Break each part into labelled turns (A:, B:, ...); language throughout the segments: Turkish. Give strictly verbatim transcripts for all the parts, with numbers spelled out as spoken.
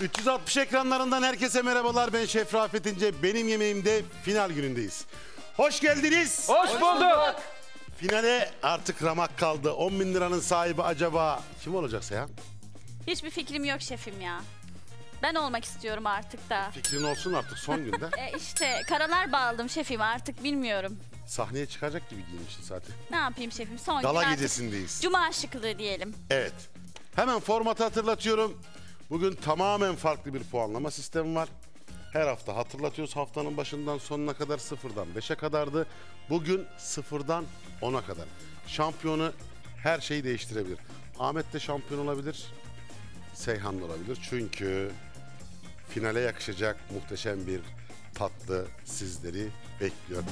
A: üç yüz altmış ekranlarından herkese merhabalar. Ben Şef Rafet İnce. Benim yemeğimde final günündeyiz. Hoş geldiniz.
B: Hoş bulduk.
A: Finale artık ramak kaldı. on bin liranın sahibi acaba kim olacak Seyhan?
C: Hiçbir fikrim yok şefim ya. Ben olmak istiyorum artık da.
A: Fikrin olsun artık son günde.
C: e işte karalar bağladım şefim, artık bilmiyorum.
A: Sahneye çıkacak gibi giyinmişsin zaten.
C: Ne yapayım şefim, son gün
A: Gala
C: artık
A: gecesindeyiz.
C: Cuma şıklığı diyelim.
A: Evet. Hemen formatı hatırlatıyorum. Bugün tamamen farklı bir puanlama sistemi var. Her hafta hatırlatıyoruz, haftanın başından sonuna kadar sıfırdan beşe kadardı. Bugün sıfırdan ona kadar. Şampiyonu her şeyi değiştirebilir. Ahmet de şampiyon olabilir, Seyhan da olabilir. Çünkü finale yakışacak muhteşem bir tatlı sizleri bekliyor.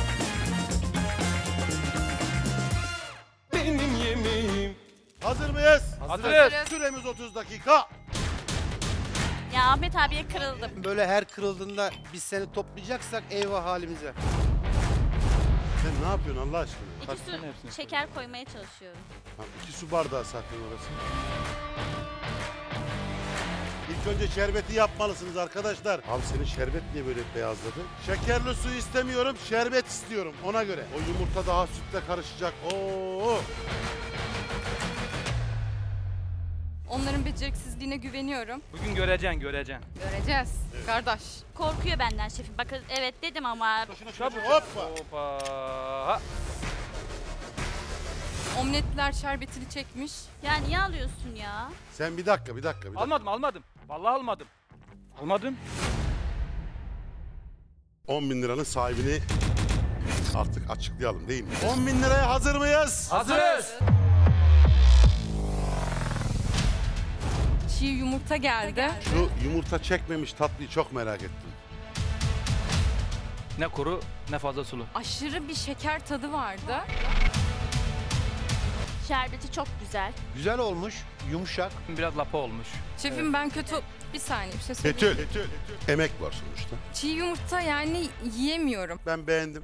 B: Benim yemeğim.
A: Hazır mıyız?
B: Hazırız.
A: Süremiz otuz dakika.
C: Ya Ahmet abiye kırıldım.
D: Böyle her kırıldığında biz seni toplayacaksak eyvah halimize.
A: Sen ne yapıyorsun Allah aşkına?
C: İki su şeker koymaya çalışıyorum.
A: Ha, iki su bardağı zaten orası. İlk önce şerbeti yapmalısınız arkadaşlar. Abi senin şerbet niye böyle beyazladı? Şekerli su istemiyorum, şerbet istiyorum ona göre. O yumurta daha sütle karışacak. Oo!
E: Onların beceriksizliğine güveniyorum.
B: Bugün göreceksin, göreceksin.
E: Göreceğiz. Kardeş.
C: Korkuyor benden şefim. Bakın evet dedim ama.
B: Çabuk.
A: Hoppa!
B: Hoppa. Ha.
E: Omletler şerbetini çekmiş.
C: Ya niye alıyorsun ya?
A: Sen bir dakika, bir dakika, bir dakika.
B: Almadım, almadım. Vallahi almadım. Almadım.
A: on bin liranın sahibini artık açıklayalım değil mi? on bin liraya hazır mıyız?
B: Hazırız.
E: Çiğ yumurta geldi.
A: Şu yumurta çekmemiş tatlıyı çok merak ettim.
B: Ne kuru, ne fazla sulu.
E: Aşırı bir şeker tadı vardı.
C: Şerbeti çok güzel.
D: Güzel olmuş, yumuşak.
B: Biraz lapa olmuş.
E: Şefim ben kötü... Bir saniye bir şey söyleyeyim.
A: Betül, emek var sonuçta.
E: Çiğ yumurta yani yiyemiyorum.
A: Ben beğendim.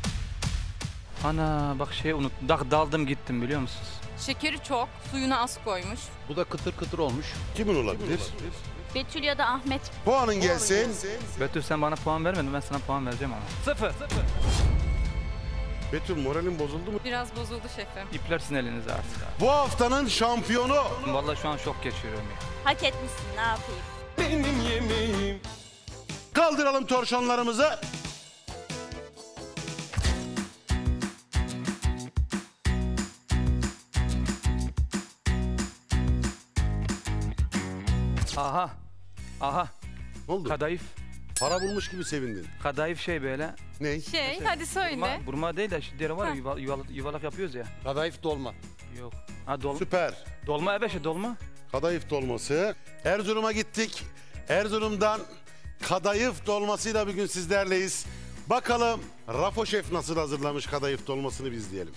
B: Ana bak şey unuttum. Da daldım gittim biliyor musunuz?
E: Şekeri çok, suyunu az koymuş.
D: Bu da kıtır kıtır olmuş.
A: Kimin olabilir?
C: Betül ya da Ahmet.
A: Puanın gelsin.
B: Betül sen bana puan vermedin, ben sana puan vereceğim ama. Sıfır. Sıfır.
A: Betül moralin bozuldu mu?
E: Biraz bozuldu şefim.
B: İpler sizin elinizde artık.
A: Bu haftanın şampiyonu.
B: Vallahi şu an şok geçiriyorum ya.
C: Hak etmişsin, ne yapayım?
B: Benim yemeğim.
A: Kaldıralım torşonlarımızı.
B: Aha. Aha.
A: Ne oldu?
B: Kadayıf.
A: Para bulmuş gibi sevindin.
B: Kadayıf şey böyle.
A: Ne?
E: Şey, hadi söyle.
B: Burma, burma değil de şu deri var ya
E: Ha.
B: yuva, yuvalak, yuvalak yapıyoruz ya.
D: Kadayıf dolma.
B: Yok. Ha dolma.
A: Süper.
B: Dolma evet şey dolma.
A: Kadayıf dolması. Erzurum'a gittik. Erzurum'dan kadayıf dolmasıyla bugün sizlerleyiz. Bakalım Rafo Şef nasıl hazırlamış kadayıf dolmasını biz izleyelim.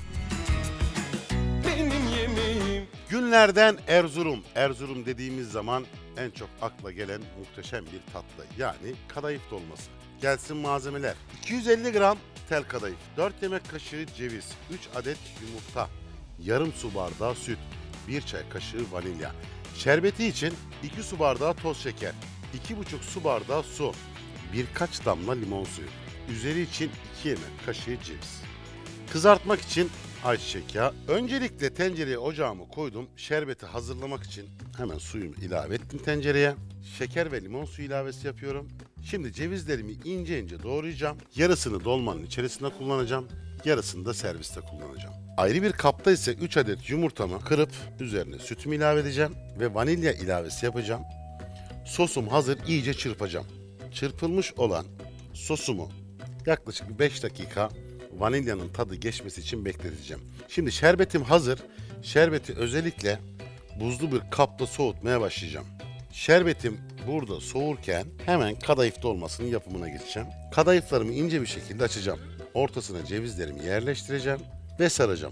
B: Benim yemeğim.
A: Günlerden Erzurum. Erzurum dediğimiz zaman en çok akla gelen muhteşem bir tatlı. Yani kadayıf dolması. Gelsin malzemeler. iki yüz elli gram tel kadayıf, dört yemek kaşığı ceviz, üç adet yumurta, yarım su bardağı süt, bir çay kaşığı vanilya. Şerbeti için iki su bardağı toz şeker, iki buçuk su bardağı su, birkaç damla limon suyu. Üzeri için iki yemek kaşığı ceviz. Kızartmak için ayçiçek yağı. Öncelikle tencereye ocağımı koydum. Şerbeti hazırlamak için hemen suyumu ilave ettim tencereye. Şeker ve limon suyu ilavesi yapıyorum. Şimdi cevizlerimi ince ince doğrayacağım. Yarısını dolmanın içerisinde kullanacağım. Yarısını da serviste kullanacağım. Ayrı bir kapta ise üç adet yumurtamı kırıp üzerine sütümü ilave edeceğim ve vanilya ilavesi yapacağım. Sosum hazır, iyice çırpacağım. Çırpılmış olan sosumu yaklaşık beş dakika vanilyanın tadı geçmesi için bekleteceğim. Şimdi şerbetim hazır. Şerbeti özellikle buzlu bir kapta soğutmaya başlayacağım. Şerbetim burada soğurken hemen kadayıf dolmasının yapımına geçeceğim. Kadayıflarımı ince bir şekilde açacağım. Ortasına cevizlerimi yerleştireceğim ve saracağım.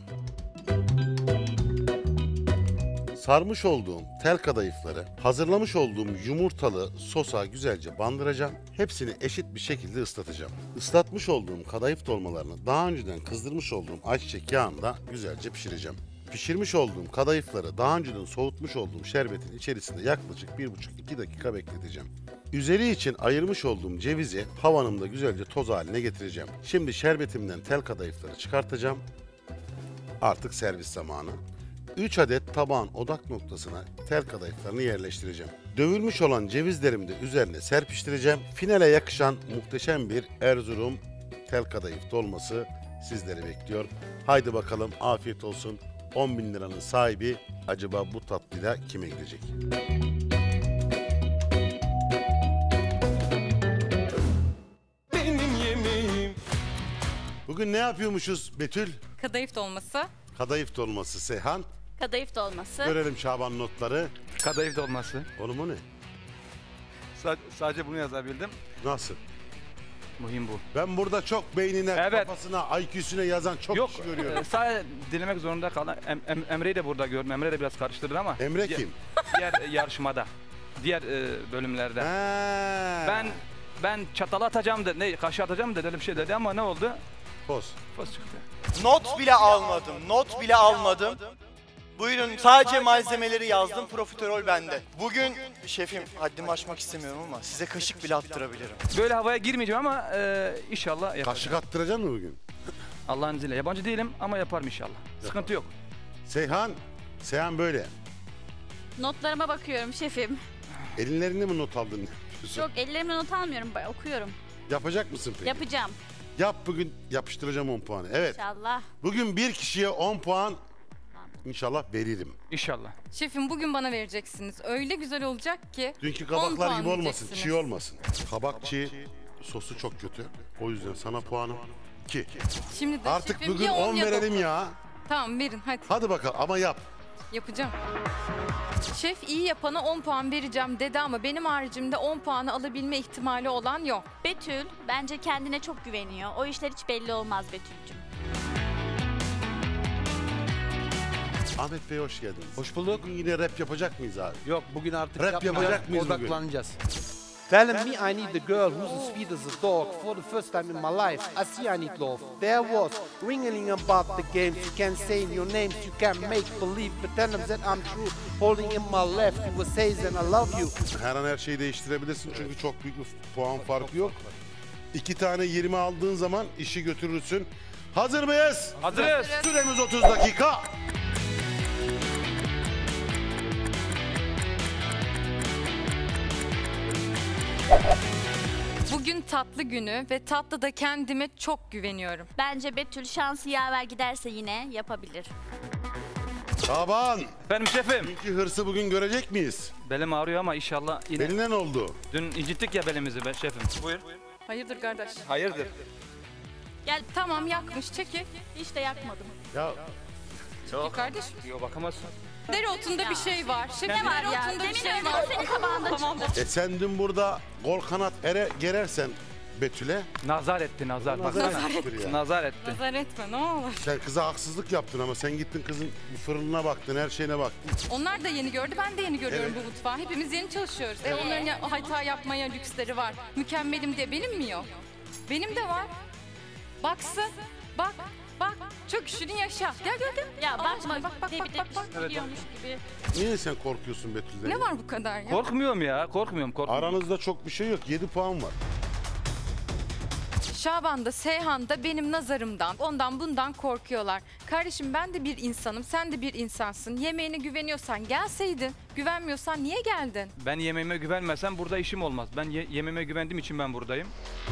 A: Sarmış olduğum tel kadayıfları hazırlamış olduğum yumurtalı sosa güzelce bandıracağım. Hepsini eşit bir şekilde ıslatacağım. Islatmış olduğum kadayıf dolmalarını daha önceden kızdırmış olduğum ayçiçek yağında güzelce pişireceğim. Pişirmiş olduğum kadayıfları daha önceden soğutmuş olduğum şerbetin içerisinde yaklaşık bir buçuk iki dakika bekleteceğim. Üzeri için ayırmış olduğum cevizi havanımda güzelce toz haline getireceğim. Şimdi şerbetimden tel kadayıfları çıkartacağım. Artık servis zamanı. üç adet tabağın odak noktasına tel kadayıflarını yerleştireceğim. Dövülmüş olan cevizlerimi de üzerine serpiştireceğim. Finale yakışan muhteşem bir Erzurum tel kadayıf dolması sizleri bekliyor. Haydi bakalım, afiyet olsun. on bin liranın sahibi acaba bu tatlıyla kime gidecek?
F: Benim yemeğim.
A: Bugün ne yapıyormuşuz Betül?
E: Kadayıf dolması.
A: Kadayıf dolması Seyhan.
C: Kadayıf dolması.
A: Görelim Şaban notları.
B: Kadayıf dolması.
A: Oğlum o ne?
B: Sa- sadece bunu yazabildim.
A: Nasıl?
B: Mühim bu.
A: Ben burada çok beynine,
B: Evet.
A: kafasına, I Q'süne yazan çok
B: Yok,
A: kişi görüyorum.
B: e, sadece dilemek zorunda kalan Em- Em- Emre'yi de burada gördüm. Emre de biraz karıştırdı ama.
A: Emre
B: Di-
A: kim?
B: Diğer yarışmada. Diğer e, bölümlerde.
A: Ha.
B: Ben ben çatalı atacağım dedi, ne kaşı atacağım dedi, öyle bir şey dedi ama ne oldu?
A: Poz.
B: Fos çıktı.
F: Not bile almadım. Not bile almadım. Buyurun, sadece malzemeleri yazdım. Profiterol bende. Bugün şefim, haddimi aşmak istemiyorum ama size kaşık bile attırabilirim.
B: Böyle havaya girmeyeceğim ama e, inşallah yaparım.
A: Kaşık attıracaksın mı bugün?
B: Allah'ın izniyle. Yabancı değilim ama yaparım inşallah. Sıkıntı yok.
A: Seyhan, Seyhan böyle.
C: Notlarıma bakıyorum şefim.
A: Elinlerinde mi not aldın?
C: Yok, ellerimle not almıyorum. ba- Okuyorum.
A: Yapacak mısın peki?
C: Yapacağım.
A: Yap bugün, yapıştıracağım on puanı. Evet.
C: İnşallah.
A: Bugün bir kişiye on puan inşallah veririm.
B: İnşallah.
E: Şefim bugün bana vereceksiniz. Öyle güzel olacak ki.
A: Dünkü
E: on
A: kabaklar
E: puan
A: gibi olmasın,
E: yiyeceksiniz.
A: çiğ olmasın. Kabak çiğ, sosu çok kötü. O yüzden sana puanım iki.
E: Şimdi de
A: Artık
E: şefim
A: bugün
E: ya
A: on
E: ya
A: verelim
E: dokuz.
A: ya.
E: Tamam verin hadi.
A: Hadi bakalım ama yap.
E: Yapacağım. Şef iyi yapana on puan vereceğim dedi ama benim haricimde on puanı alabilme ihtimali olan yok.
C: Betül bence kendine çok güveniyor. O işler hiç belli olmaz Betül'cüm.
A: Ahmet Bey hoş geldiniz.
D: Hoş bulduk.
A: Bugün yine rap yapacak mıyız abi?
D: Yok, bugün artık
A: Rap
D: yapmayacağız,
A: yapacak mıyız bugün?
D: odaklanacağız. Telling me I need the girl who's as sweet as a dog. For the first time in my life, I see I need love. There was ringing about the games. You can say your names, you can make believe. Pretending that I'm true. Holding in my left, you will say that I love you.
A: Her an her şeyi değiştirebilirsin çünkü çok büyük bir puan farkı yok. İki tane yirmi aldığın zaman işi götürürsün. Hazır mıyız?
B: Hazırız.
A: Süremiz otuz dakika.
E: Bugün tatlı günü ve tatlıda kendime çok güveniyorum.
C: Bence Betül şansı yaver giderse yine yapabilir.
A: Şaban,
B: Benim şefim.
A: dünkü hırsı bugün görecek miyiz?
B: Belim ağrıyor ama inşallah yine.
A: Beline ne oldu?
B: Dün incittik ya belimizi be şefim. Buyur.
E: Hayırdır kardeş?
B: Hayırdır?
C: Gel,
E: Tamam yakmış çekil.
C: hiç de yakmadım.
A: Ya
E: Çekil kardeş.
B: Yok bakamazsın.
E: Dereotunda bir şey var. Şefim
C: Ne var ya?
E: dereotunda bir
C: Demin
E: şey
C: öyle
E: var.
C: senin tabağında
E: Tamam.
A: e sen dün burada gol kanat ere gerersen Betül'e.
B: Nazar etti nazar.
A: Nazar
B: Baksana.
A: ettir ya.
B: Nazar etti.
E: Nazar etme ne olur.
A: Sen kıza haksızlık yaptın ama sen gittin kızın fırınına baktın, her şeyine baktın.
E: Onlar da yeni gördü, ben de yeni görüyorum bu mutfağı. Hepimiz yeni çalışıyoruz. E, onların ya- hata yapmaya lüksleri var. Mükemmelim diye benim mi yok? Benim de var. Baksın, bak, bak. Çok üşüdün yaşa. Gel gel gel.
C: Ya
E: Al
C: bakma,
E: şuna, bak, bak,
C: bir
E: bak,
C: de
E: bak, bak.
C: biliyormuş gibi.
A: Niye sen korkuyorsun Betül'den?
E: Ne var bu kadar ya?
B: Korkmuyorum ya. Korkmuyorum. Korkmuyorum.
A: Aranızda çok bir şey yok. yedi puan var.
E: Şaban'da, Seyhan'da benim nazarımdan, ondan bundan korkuyorlar. Kardeşim ben de bir insanım, sen de bir insansın. Yemeğine güveniyorsan gelseydin, güvenmiyorsan niye geldin?
B: Ben yemeğime güvenmesem burada işim olmaz. Ben ye- yemeğime güvendiğim için ben buradayım.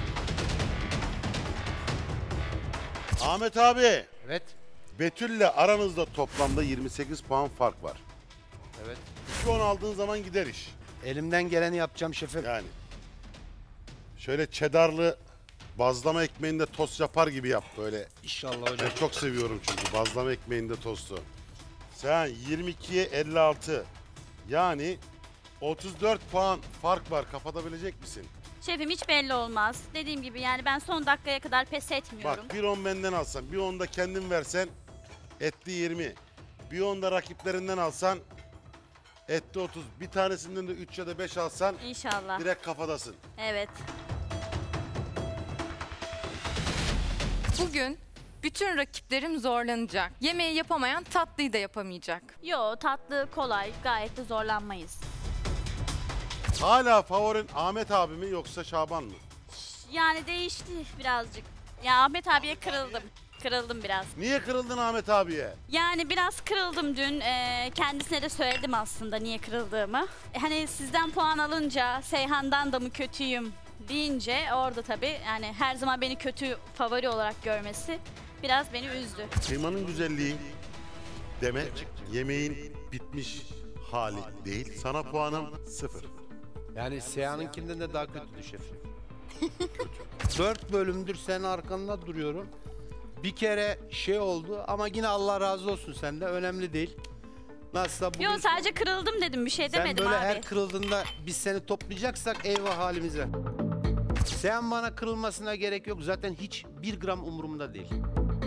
A: Ahmet abi,
D: Evet,
A: Betül'le aranızda toplamda yirmi sekiz puan fark var.
D: evet.
A: iki on aldığın zaman gider iş.
D: Elimden geleni yapacağım şefim.
A: Yani. Şöyle çedarlı bazlama ekmeğinde tost yapar gibi yap böyle.
D: İnşallah hocam.
A: Ben çok seviyorum çünkü bazlama ekmeğinde tostu. Sen yirmi ikiye elli altı. Yani otuz dört puan fark var. Kapatabilecek misin?
C: Şefim hiç belli olmaz. Dediğim gibi yani ben son dakikaya kadar pes etmiyorum.
A: Bak bir on benden alsan, bir on da kendin versen etti yirmi. Bir on da rakiplerinden alsan etti otuz. Bir tanesinden de üç ya da beş alsan
C: İnşallah.
A: direkt kafadasın.
C: Evet.
E: Bugün Bütün rakiplerim zorlanacak. Yemeği yapamayan tatlıyı da yapamayacak.
C: Yo, tatlı kolay, gayet de zorlanmayız.
A: Hala favorin Ahmet abi mi yoksa Şaban mı?
C: Yani değişti birazcık. Ya Ahmet abiye kırıldım. Kırıldım biraz.
A: Niye kırıldın Ahmet abiye?
C: Yani biraz kırıldım dün. Ee, kendisine de söyledim aslında niye kırıldığımı. E, Hani sizden puan alınca Seyhan'dan da mı kötüyüm deyince orada tabii yani her zaman beni kötü favori olarak görmesi biraz beni üzdü.
A: Kıymanın güzelliği demek yemeğin bitmiş hali değil. Sana puanım sıfır.
D: Yani Seyhan'ınkinden de daha kötüydü şefim. Dört bölümdür senin arkanda duruyorum. Bir kere şey oldu ama yine Allah razı olsun senden, önemli değil. Nasılsa bugün
C: Yo, sadece kırıldım dedim, bir şey
D: sen
C: demedim
D: böyle
C: abi.
D: her kırıldığında biz seni toplayacaksak eyvah halimize. Sen bana kırılmasına gerek yok. Zaten hiç bir gram umurumda değil.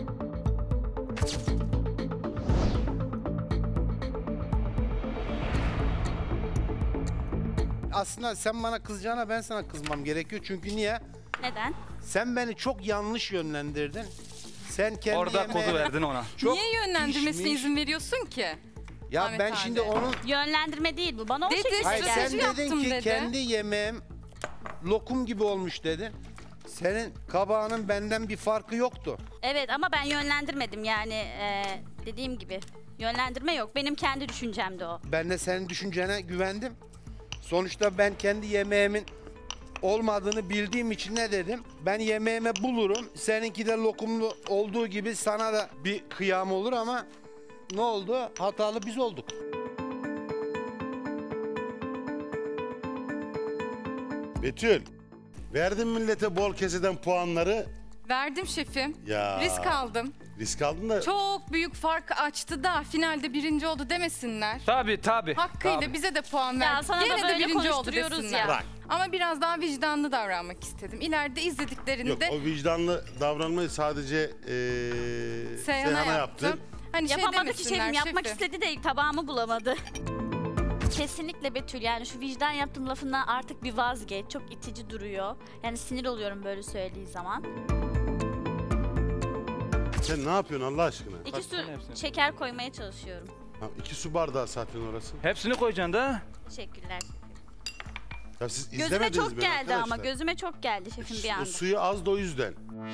D: Aslında sen bana kızacağına ben sana kızmam gerekiyor. Çünkü niye?
C: Neden?
D: Sen beni çok yanlış yönlendirdin. Sen kendi
B: Orada
D: yemeğe
B: kozu verdin ona.
D: çok
E: Niye yönlendirmesine
D: pişmiş.
E: izin veriyorsun ki?
D: Ya
E: Ahmet
D: ben
E: abi?
D: şimdi onun...
C: Yönlendirme değil bu. Bana o
E: Dedi,
C: şekilde
D: Hayır
C: geldi.
D: sen
E: strateji
D: dedin
E: yaptım
D: ki
E: dedi.
D: kendi yemeğim lokum gibi olmuş dedin. Senin kabağının benden bir farkı yoktu.
C: Evet ama ben yönlendirmedim yani e, dediğim gibi. Yönlendirme yok. Benim kendi düşüncemdi o.
D: Ben de senin düşüncene güvendim. Sonuçta ben kendi yemeğimin olmadığını bildiğim için ne dedim? Ben yemeğime bulurum. Seninki de lokumlu olduğu gibi sana da bir kıyam olur ama ne oldu? Hatalı biz olduk.
A: Betül, verdin millete bol keseden puanları.
E: Verdim şefim.
A: Ya.
E: Risk aldım.
A: Risk aldın da
E: Çok büyük fark açtı da finalde birinci oldu demesinler.
B: Tabii tabii.
E: Hakkıyla
B: tabii.
E: bize de puan
C: Ya
E: verdi.
C: sana da
E: Gene de
C: böyle
E: birinci oldu
C: konuşturuyoruz
E: desinler.
C: ya.
A: Bırak.
E: Ama biraz daha vicdanlı davranmak istedim. İleride
A: yok
E: izlediklerinde
A: o vicdanlı davranmayı sadece eee
E: Seyhan'a
A: Seyhan'a
E: yaptım.
A: yaptın.
E: Hani şey
C: Yapamadı ki
E: demesinler
C: şefim. Yapmak
E: şefim.
C: istedi de tabağımı bulamadı. Kesinlikle Betül, yani şu vicdan yaptığım lafından artık bir vazgeç. Çok itici duruyor. Yani sinir oluyorum böyle söylediği zaman.
A: Sen ne yapıyorsun Allah aşkına?
C: İki
B: Kaç
C: su
B: tane hepsini?
C: şeker koymaya çalışıyorum.
A: Ha, iki su bardağı zaten orası.
B: Hepsini koyacaksın da.
C: Teşekkürler.
A: Ya siz
C: Gözüme
A: izlemediniz
C: çok
A: beni
C: geldi ama
A: arkadaşlar.
C: gözüme çok geldi şefim bir
A: O
C: anda.
A: suyu az da o yüzden.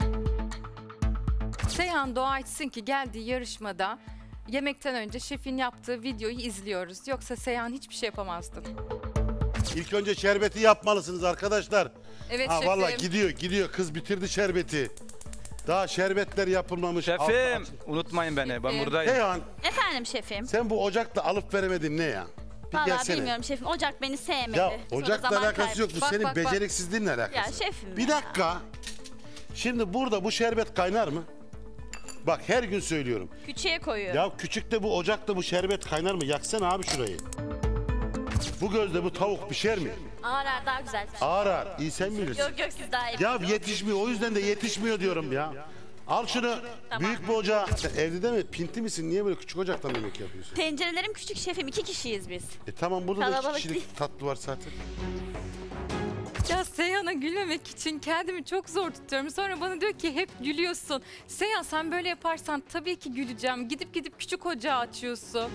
E: Seyhan dua etsin ki geldiği yarışmada yemekten önce şefin yaptığı videoyu izliyoruz. Yoksa Seyhan hiçbir şey yapamazdı.
A: İlk önce şerbeti yapmalısınız arkadaşlar.
E: Evet
A: Ha
E: şefim.
A: vallahi gidiyor gidiyor kız bitirdi şerbeti. Daha şerbetler yapılmamış. altı
B: Şefim
A: açık.
B: unutmayın beni ben
E: Şefim.
B: buradayım.
A: Seyhan
C: Efendim şefim.
A: sen bu ocakta alıp veremedin ne ya? Bir
C: Vallahi
A: gelsene.
C: bilmiyorum şefim. Ocak beni sevmedi.
A: Ya
C: Sonra
A: ocakla
C: zaman
A: alakası
C: kaybı.
A: yok. Bu
E: Bak,
A: senin
E: bak, bak.
A: beceriksizliğinle alakası.
C: Ya şefim
A: Bir
C: ya.
A: dakika. Şimdi burada bu şerbet kaynar mı? Bak her gün söylüyorum.
C: Küçüğe koyuyorum.
A: Ya küçükte bu ocakta bu şerbet kaynar mı? Yaksana abi şurayı. Bu gözde bu tavuk pişer mi?
C: Ağır ağır daha güzel.
A: Ağır ağır. İyi sen bilirsin.
C: Yok yok siz daha iyi.
A: Ya yetişmiyor. O yüzden de yetişmiyor diyorum ya. Al şunu
C: Tamam.
A: büyük bir ocağa. Sen evde de mi? Pinti misin? Niye böyle küçük ocaktan yemek yapıyorsun?
C: Tencerelerim küçük şefim. İki kişiyiz biz.
A: E tamam burada da iki
C: Kalabalık
A: kişilik
C: değil.
A: tatlı var zaten.
E: Ya Seyhan'a gülmemek için kendimi çok zor tutuyorum. Sonra bana diyor ki hep gülüyorsun. Seyhan sen böyle yaparsan tabii ki güleceğim. Gidip gidip küçük ocağı açıyorsun.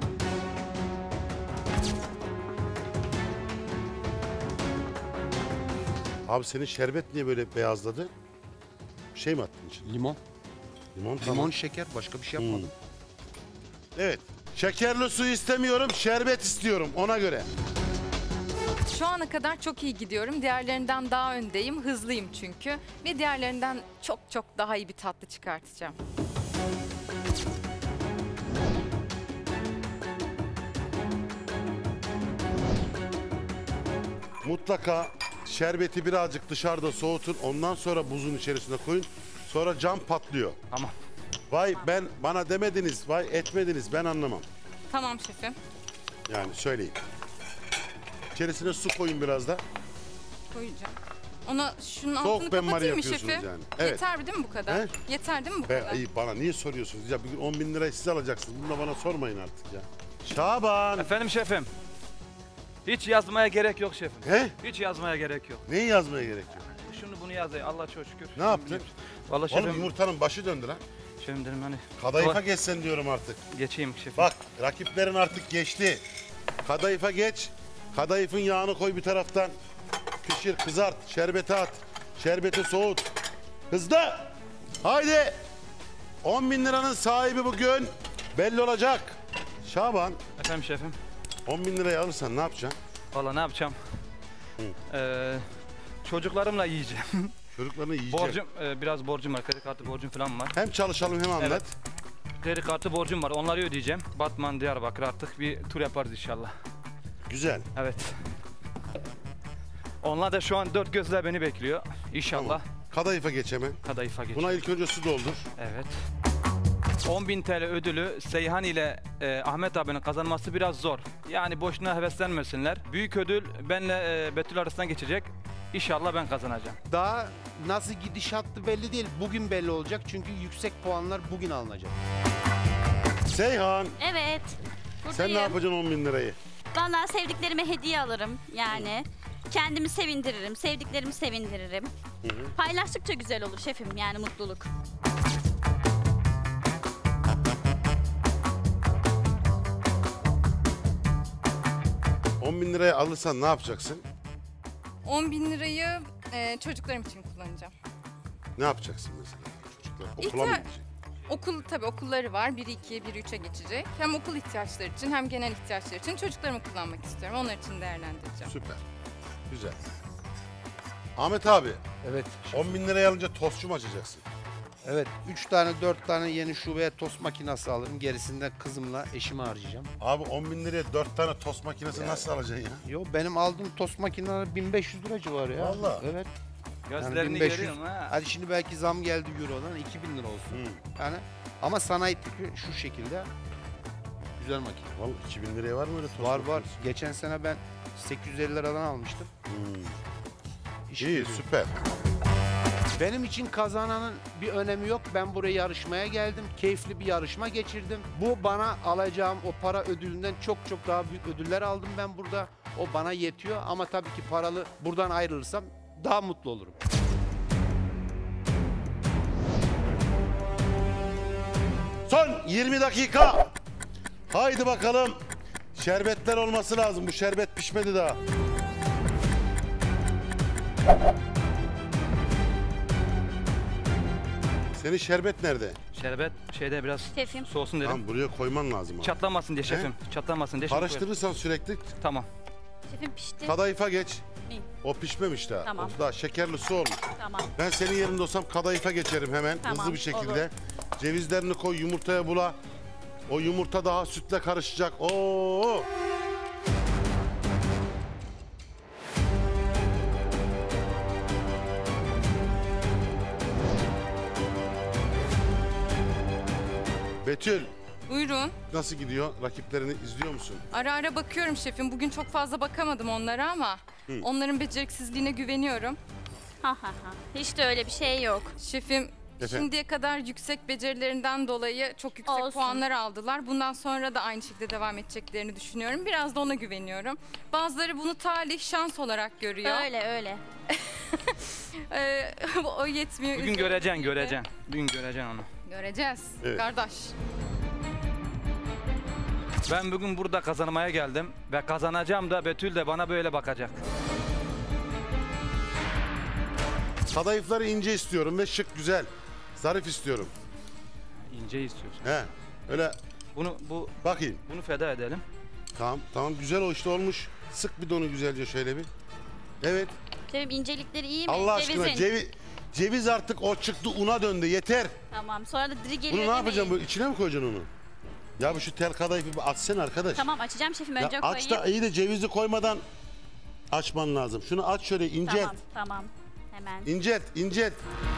A: Abi senin şerbet niye böyle beyazladı? Bir şey mi attın içine?
D: Limon.
A: Limon tamam.
D: Limon, şeker, başka bir şey yapmadım.
A: Evet. Şekerli su istemiyorum, şerbet istiyorum ona göre.
E: Şu ana kadar çok iyi gidiyorum. Diğerlerinden daha öndeyim. Hızlıyım çünkü. Ve diğerlerinden çok çok daha iyi bir tatlı çıkartacağım.
A: Mutlaka şerbeti birazcık dışarıda soğutun. Ondan sonra buzun içerisine koyun. Sonra cam patlıyor.
B: Tamam.
A: Vay ben bana demediniz, vay etmediniz ben anlamam.
E: Tamam şefim.
A: Yani söyleyin. İçerisine su koyun biraz da.
E: Koyacağım. Ona şunun
A: Soğuk
E: altını
A: benmari
E: kapatayım mı
A: yapıyorsunuz
E: şefim?
A: yani. Evet.
E: Yeter değil mi bu kadar?
A: He?
E: Yeter değil mi bu
A: Be,
E: kadar?
A: ay, bana niye soruyorsunuz? Ya bugün on bin lirayı siz alacaksınız. Bunu da bana sormayın artık ya. Şaban.
B: Efendim şefim. Hiç yazmaya gerek yok şefim.
A: He?
B: Hiç yazmaya gerek yok.
A: Neyi yazmaya gerek yok?
B: Şunu bunu yazayım Allah çok şükür.
A: Ne yaptın?
B: Vallahi
A: Oğlum
B: şefim
A: yumurtanın başı döndü lan.
B: şefim dedim hani.
A: Kadayıfa
B: Kolay-
A: geçsen diyorum artık.
B: Geçeyim şefim.
A: Bak rakiplerin artık geçti. Kadayıfa geç. Kadayıfın yağını koy bir taraftan. Pişir, kızart, şerbeti at. Şerbeti soğut. Hızlı. Haydi. on bin liranın sahibi bugün belli olacak. Şaban,
B: Efendim şefim.
A: on bin lirayı alırsan ne yapacaksın?
B: Valla ne yapacağım? Ee, çocuklarımla yiyeceğim.
A: Çocuklarını yiyecek.
B: Borcum, e, biraz borcum var. Kredi kartı borcum falan var.
A: Hem çalışalım hem anlat.
B: Evet. Kredi kartı borcum var. Onları ödeyeceğim. Batman, Diyarbakır artık bir tur yaparız inşallah.
A: Güzel.
B: Evet. Onlar da şu an dört gözle beni bekliyor. İnşallah.
A: Tamam. Kadayıfa geç hemen.
B: Kadayıfa geç.
A: Buna ilk önce su doldur.
B: Evet. on bin T L ödülü Seyhan ile e, Ahmet abinin kazanması biraz zor. Yani boşuna heveslenmesinler. Büyük ödül benle e, Betül arasından geçecek. İnşallah ben kazanacağım.
D: Daha nasıl gidişattı belli değil. Bugün belli olacak çünkü yüksek puanlar bugün alınacak.
A: Seyhan,
C: Evet.
A: sen
C: Buradayım.
A: ne yapacaksın on bin lirayı?
C: Vallahi sevdiklerime hediye alırım yani. Kendimi sevindiririm, sevdiklerimi sevindiririm. Paylaştıkça güzel olur şefim, yani mutluluk.
A: on bin lirayı alırsan ne yapacaksın?
E: on bin lirayı e, çocuklarım için kullanacağım.
A: Ne yapacaksın mesela? Çocuklar okula
E: İhtiyaç-
A: mı gidecek?
E: Okul tabii okulları var. biri ikiye, biri üçe geçecek. Hem okul ihtiyaçları için hem genel ihtiyaçları için çocuklarımı kullanmak istiyorum. Onlar için değerlendireceğim.
A: Süper. Güzel. Ahmet abi,
D: Evet.
A: on bin lirayı alınca tostçu mu açacaksın?
D: Evet. üç tane dört tane yeni şubeye tost makinesi alırım. Gerisinde kızımla eşimi harcayacağım.
A: Abi on bin liraya dört tane tost makinesi nasıl alacaksın ya?
D: Yo benim aldığım tost makineleri bin beş yüz lira civarı ya.
A: Vallahi.
D: Evet.
B: Gözlerini
D: bin beş yüz.
B: görüyorum ha.
D: Hadi şimdi belki zam geldi eurodan iki bin lira olsun. Yani ama sanayi tipi şu şekilde güzel makine.
A: Vallahi iki bin liraya var mı öyle tost
D: Var var.
A: makinesi?
D: Geçen sene ben sekiz yüz elli liradan almıştım.
A: Hmm.
D: İş
A: İyi,
D: görüyor.
A: süper.
D: Benim için kazananın bir önemi yok. Ben buraya yarışmaya geldim. Keyifli bir yarışma geçirdim. Bu bana alacağım o para ödülünden çok çok daha büyük ödüller aldım ben burada. O bana yetiyor ama tabii ki paralı buradan ayrılırsam daha mutlu olurum.
A: Son yirmi dakika. Haydi bakalım. Şerbetler olması lazım. Bu şerbet pişmedi daha. Senin şerbet nerede?
B: Şerbet şeyde biraz
C: Şefim.
B: soğusun dedim.
A: Tamam, buraya koyman lazım abi.
B: Çatlamasın diye şefim. Çatlamasın diye. şefim koyarım.
A: Karıştırırsan sürekli
B: Tamam.
C: Şefim pişti.
A: kadayıfa geç.
C: İyi.
A: O pişmemiş daha.
C: Tamam.
A: O daha şekerli su olmuş.
C: Tamam.
A: Ben senin yerinde olsam kadayıfa geçerim hemen
C: Tamam,
A: hızlı bir şekilde.
C: olur.
A: Cevizlerini koy, yumurtaya bula. O yumurta daha sütle karışacak. Oo! Betül,
E: Buyurun.
A: nasıl gidiyor? Rakiplerini izliyor musun?
E: Ara ara bakıyorum şefim. Bugün çok fazla bakamadım onlara ama onların beceriksizliğine güveniyorum.
C: Ha ha ha. Hiç de öyle bir şey yok.
E: Şefim
A: Efendim?
E: şimdiye kadar yüksek becerilerinden dolayı çok yüksek
C: Olsun.
E: puanlar aldılar. Bundan sonra da aynı şekilde devam edeceklerini düşünüyorum. Biraz da ona güveniyorum. Bazıları bunu talih, şans olarak görüyor.
C: Öyle öyle.
E: Ee, o yetmiyor.
B: Bugün
E: üzerine
B: göreceksin,
E: de-
B: göreceksin. Bugün göreceksin onu.
E: Göreceğiz.
A: Evet.
E: Kardeş.
B: Ben bugün burada kazanmaya geldim ve kazanacağım da Betül de bana böyle bakacak.
A: Kadayıfları ince istiyorum ve şık, güzel. Zarif istiyorum.
B: İnce istiyorsun.
A: He. Öyle
B: Bunu bu
A: bakayım.
B: bunu feda edelim.
A: Tamam, tamam, güzel o işte olmuş. Sık bir donu güzelce şöyle bir. Evet.
C: Şefim incelikleri iyi mi?
A: Allah aşkına
C: Cevizin.
A: ceviz, ceviz artık o çıktı una döndü yeter.
C: Tamam, sonra da diri geliyor
A: Bunu ne
C: demeyin.
A: yapacaksın böyle içine mi koyacaksın onu? Ya bu şu tel kadayıfı bir açsana arkadaş.
C: Tamam, açacağım şefim,
A: Ya
C: önce
A: aç
C: koyayım.
A: da iyi de cevizi koymadan açman lazım. Şunu aç şöyle incelt.
C: Tamam, tamam. Hemen.
A: İncelt, incelt.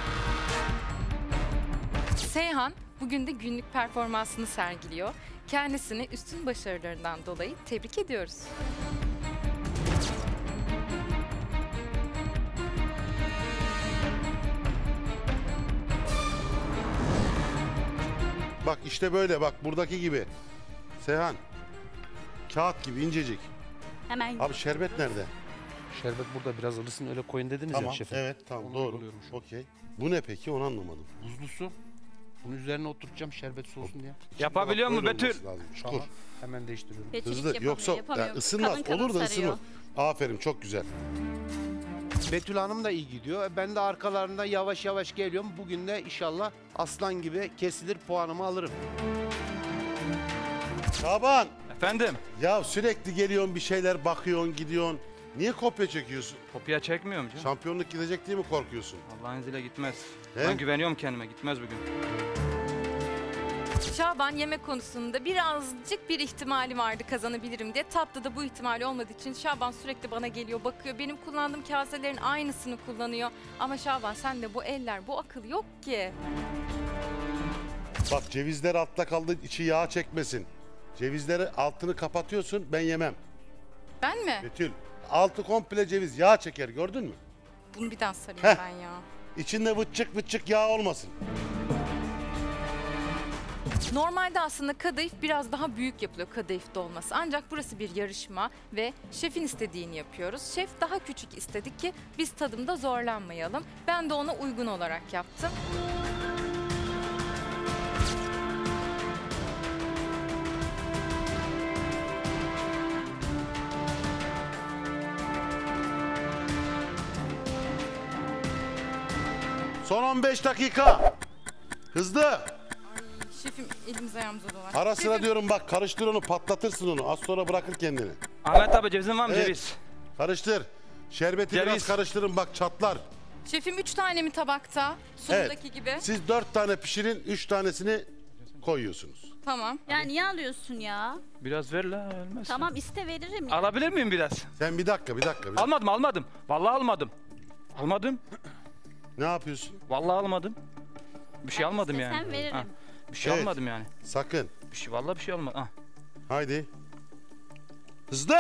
E: Seyhan bugün de günlük performansını sergiliyor. Kendisini üstün başarılarından dolayı tebrik ediyoruz.
A: Bak işte böyle bak buradaki gibi. Seyhan. Kağıt gibi incecik.
C: Hemen.
A: Abi şerbet nerede?
D: Şerbet burada biraz ılısın öyle koyun dediniz
A: Tamam.
D: ya şefim.
A: Evet tamam
D: Onu
A: doğru.
D: uyguluyorum şu an.
A: Okey. Bu ne peki onu anlamadım.
D: Buzlu su. Bunun üzerine oturtacağım şerbet soğusun diye.
B: Yapabiliyor mu
A: Böyle
B: Betül?
A: olması lazım. Çukur.
D: Tamam. Hemen değiştiriyorum.
C: Betül hiç
A: Hızlı.
C: yapamıyor,
A: Yoksa
C: yapamıyor.
A: yani ısınmaz.
C: Kalın kalın
A: Olur da
C: sarıyor.
A: ısınır. Aferin, çok güzel.
D: Betül Hanım da iyi gidiyor. Ben de arkalarında yavaş yavaş geliyorum. Bugün de inşallah aslan gibi kesilir puanımı alırım.
A: Şaban,
B: Efendim?
A: ya sürekli geliyorsun bir şeyler bakıyorsun, gidiyorsun. Niye kopya çekiyorsun?
B: Kopya çekmiyorum canım.
A: Şampiyonluk gidecek diye mi korkuyorsun?
B: Allah'ın izniyle gitmez.
A: He?
B: Ben güveniyorum kendime, gitmez bugün.
E: Şaban yemek konusunda birazcık bir ihtimali vardı kazanabilirim diye. Tatlıda bu ihtimali olmadığı için Şaban sürekli bana geliyor, bakıyor. Benim kullandığım kaselerin aynısını kullanıyor. Ama Şaban sende bu eller, bu akıl yok ki.
A: Bak cevizler altta kaldı, içi yağ çekmesin. Cevizleri altını kapatıyorsun, ben yemem.
E: Ben mi?
A: Betül, altı komple ceviz, yağ çeker, gördün mü?
E: Bunu bir daha sarayım
A: Heh.
E: ben ya.
A: İçinde vıtçık vıtçık yağ olmasın.
E: Normalde aslında kadayıf biraz daha büyük yapılıyor, kadayıf dolması. Ancak burası bir yarışma ve şefin istediğini yapıyoruz. Şef daha küçük istedi ki biz tadımda zorlanmayalım. Ben de ona uygun olarak yaptım.
A: Son on beş dakika. Hızlı.
E: Şefim elimiz ayağımıza dolar.
A: Ara sıra diyorum bak, karıştır onu, patlatırsın onu. Az sonra bırakır kendini.
B: Ahmet abi cevizin var mı
A: Evet.
B: ceviz?
A: Karıştır. Şerbeti biraz
B: Ceviz.
A: karıştırın, bak çatlar.
E: Şefim üç tane mi tabakta? Sunumdaki gibi.
A: Siz dört tane pişirin, üç tanesini koyuyorsunuz.
E: Tamam.
C: Ya niye alıyorsun ya?
B: Biraz ver la, ölmez.
C: Tamam iste veririm ya.
B: Alabilir miyim biraz?
A: Sen bir dakika, bir dakika. Bir dakika.
B: Almadım, almadım. Vallahi almadım. Almadım.
A: Ne yapıyorsun?
B: Vallahi almadım. Bir şey
C: Ben
B: almadım
C: istesem
B: yani.
C: veririm.
B: Ha, bir şey
A: Evet.
B: almadım yani.
A: Sakın.
B: Bir şey, vallahi bir şey almadım. Ha.
A: Haydi. Hızlı.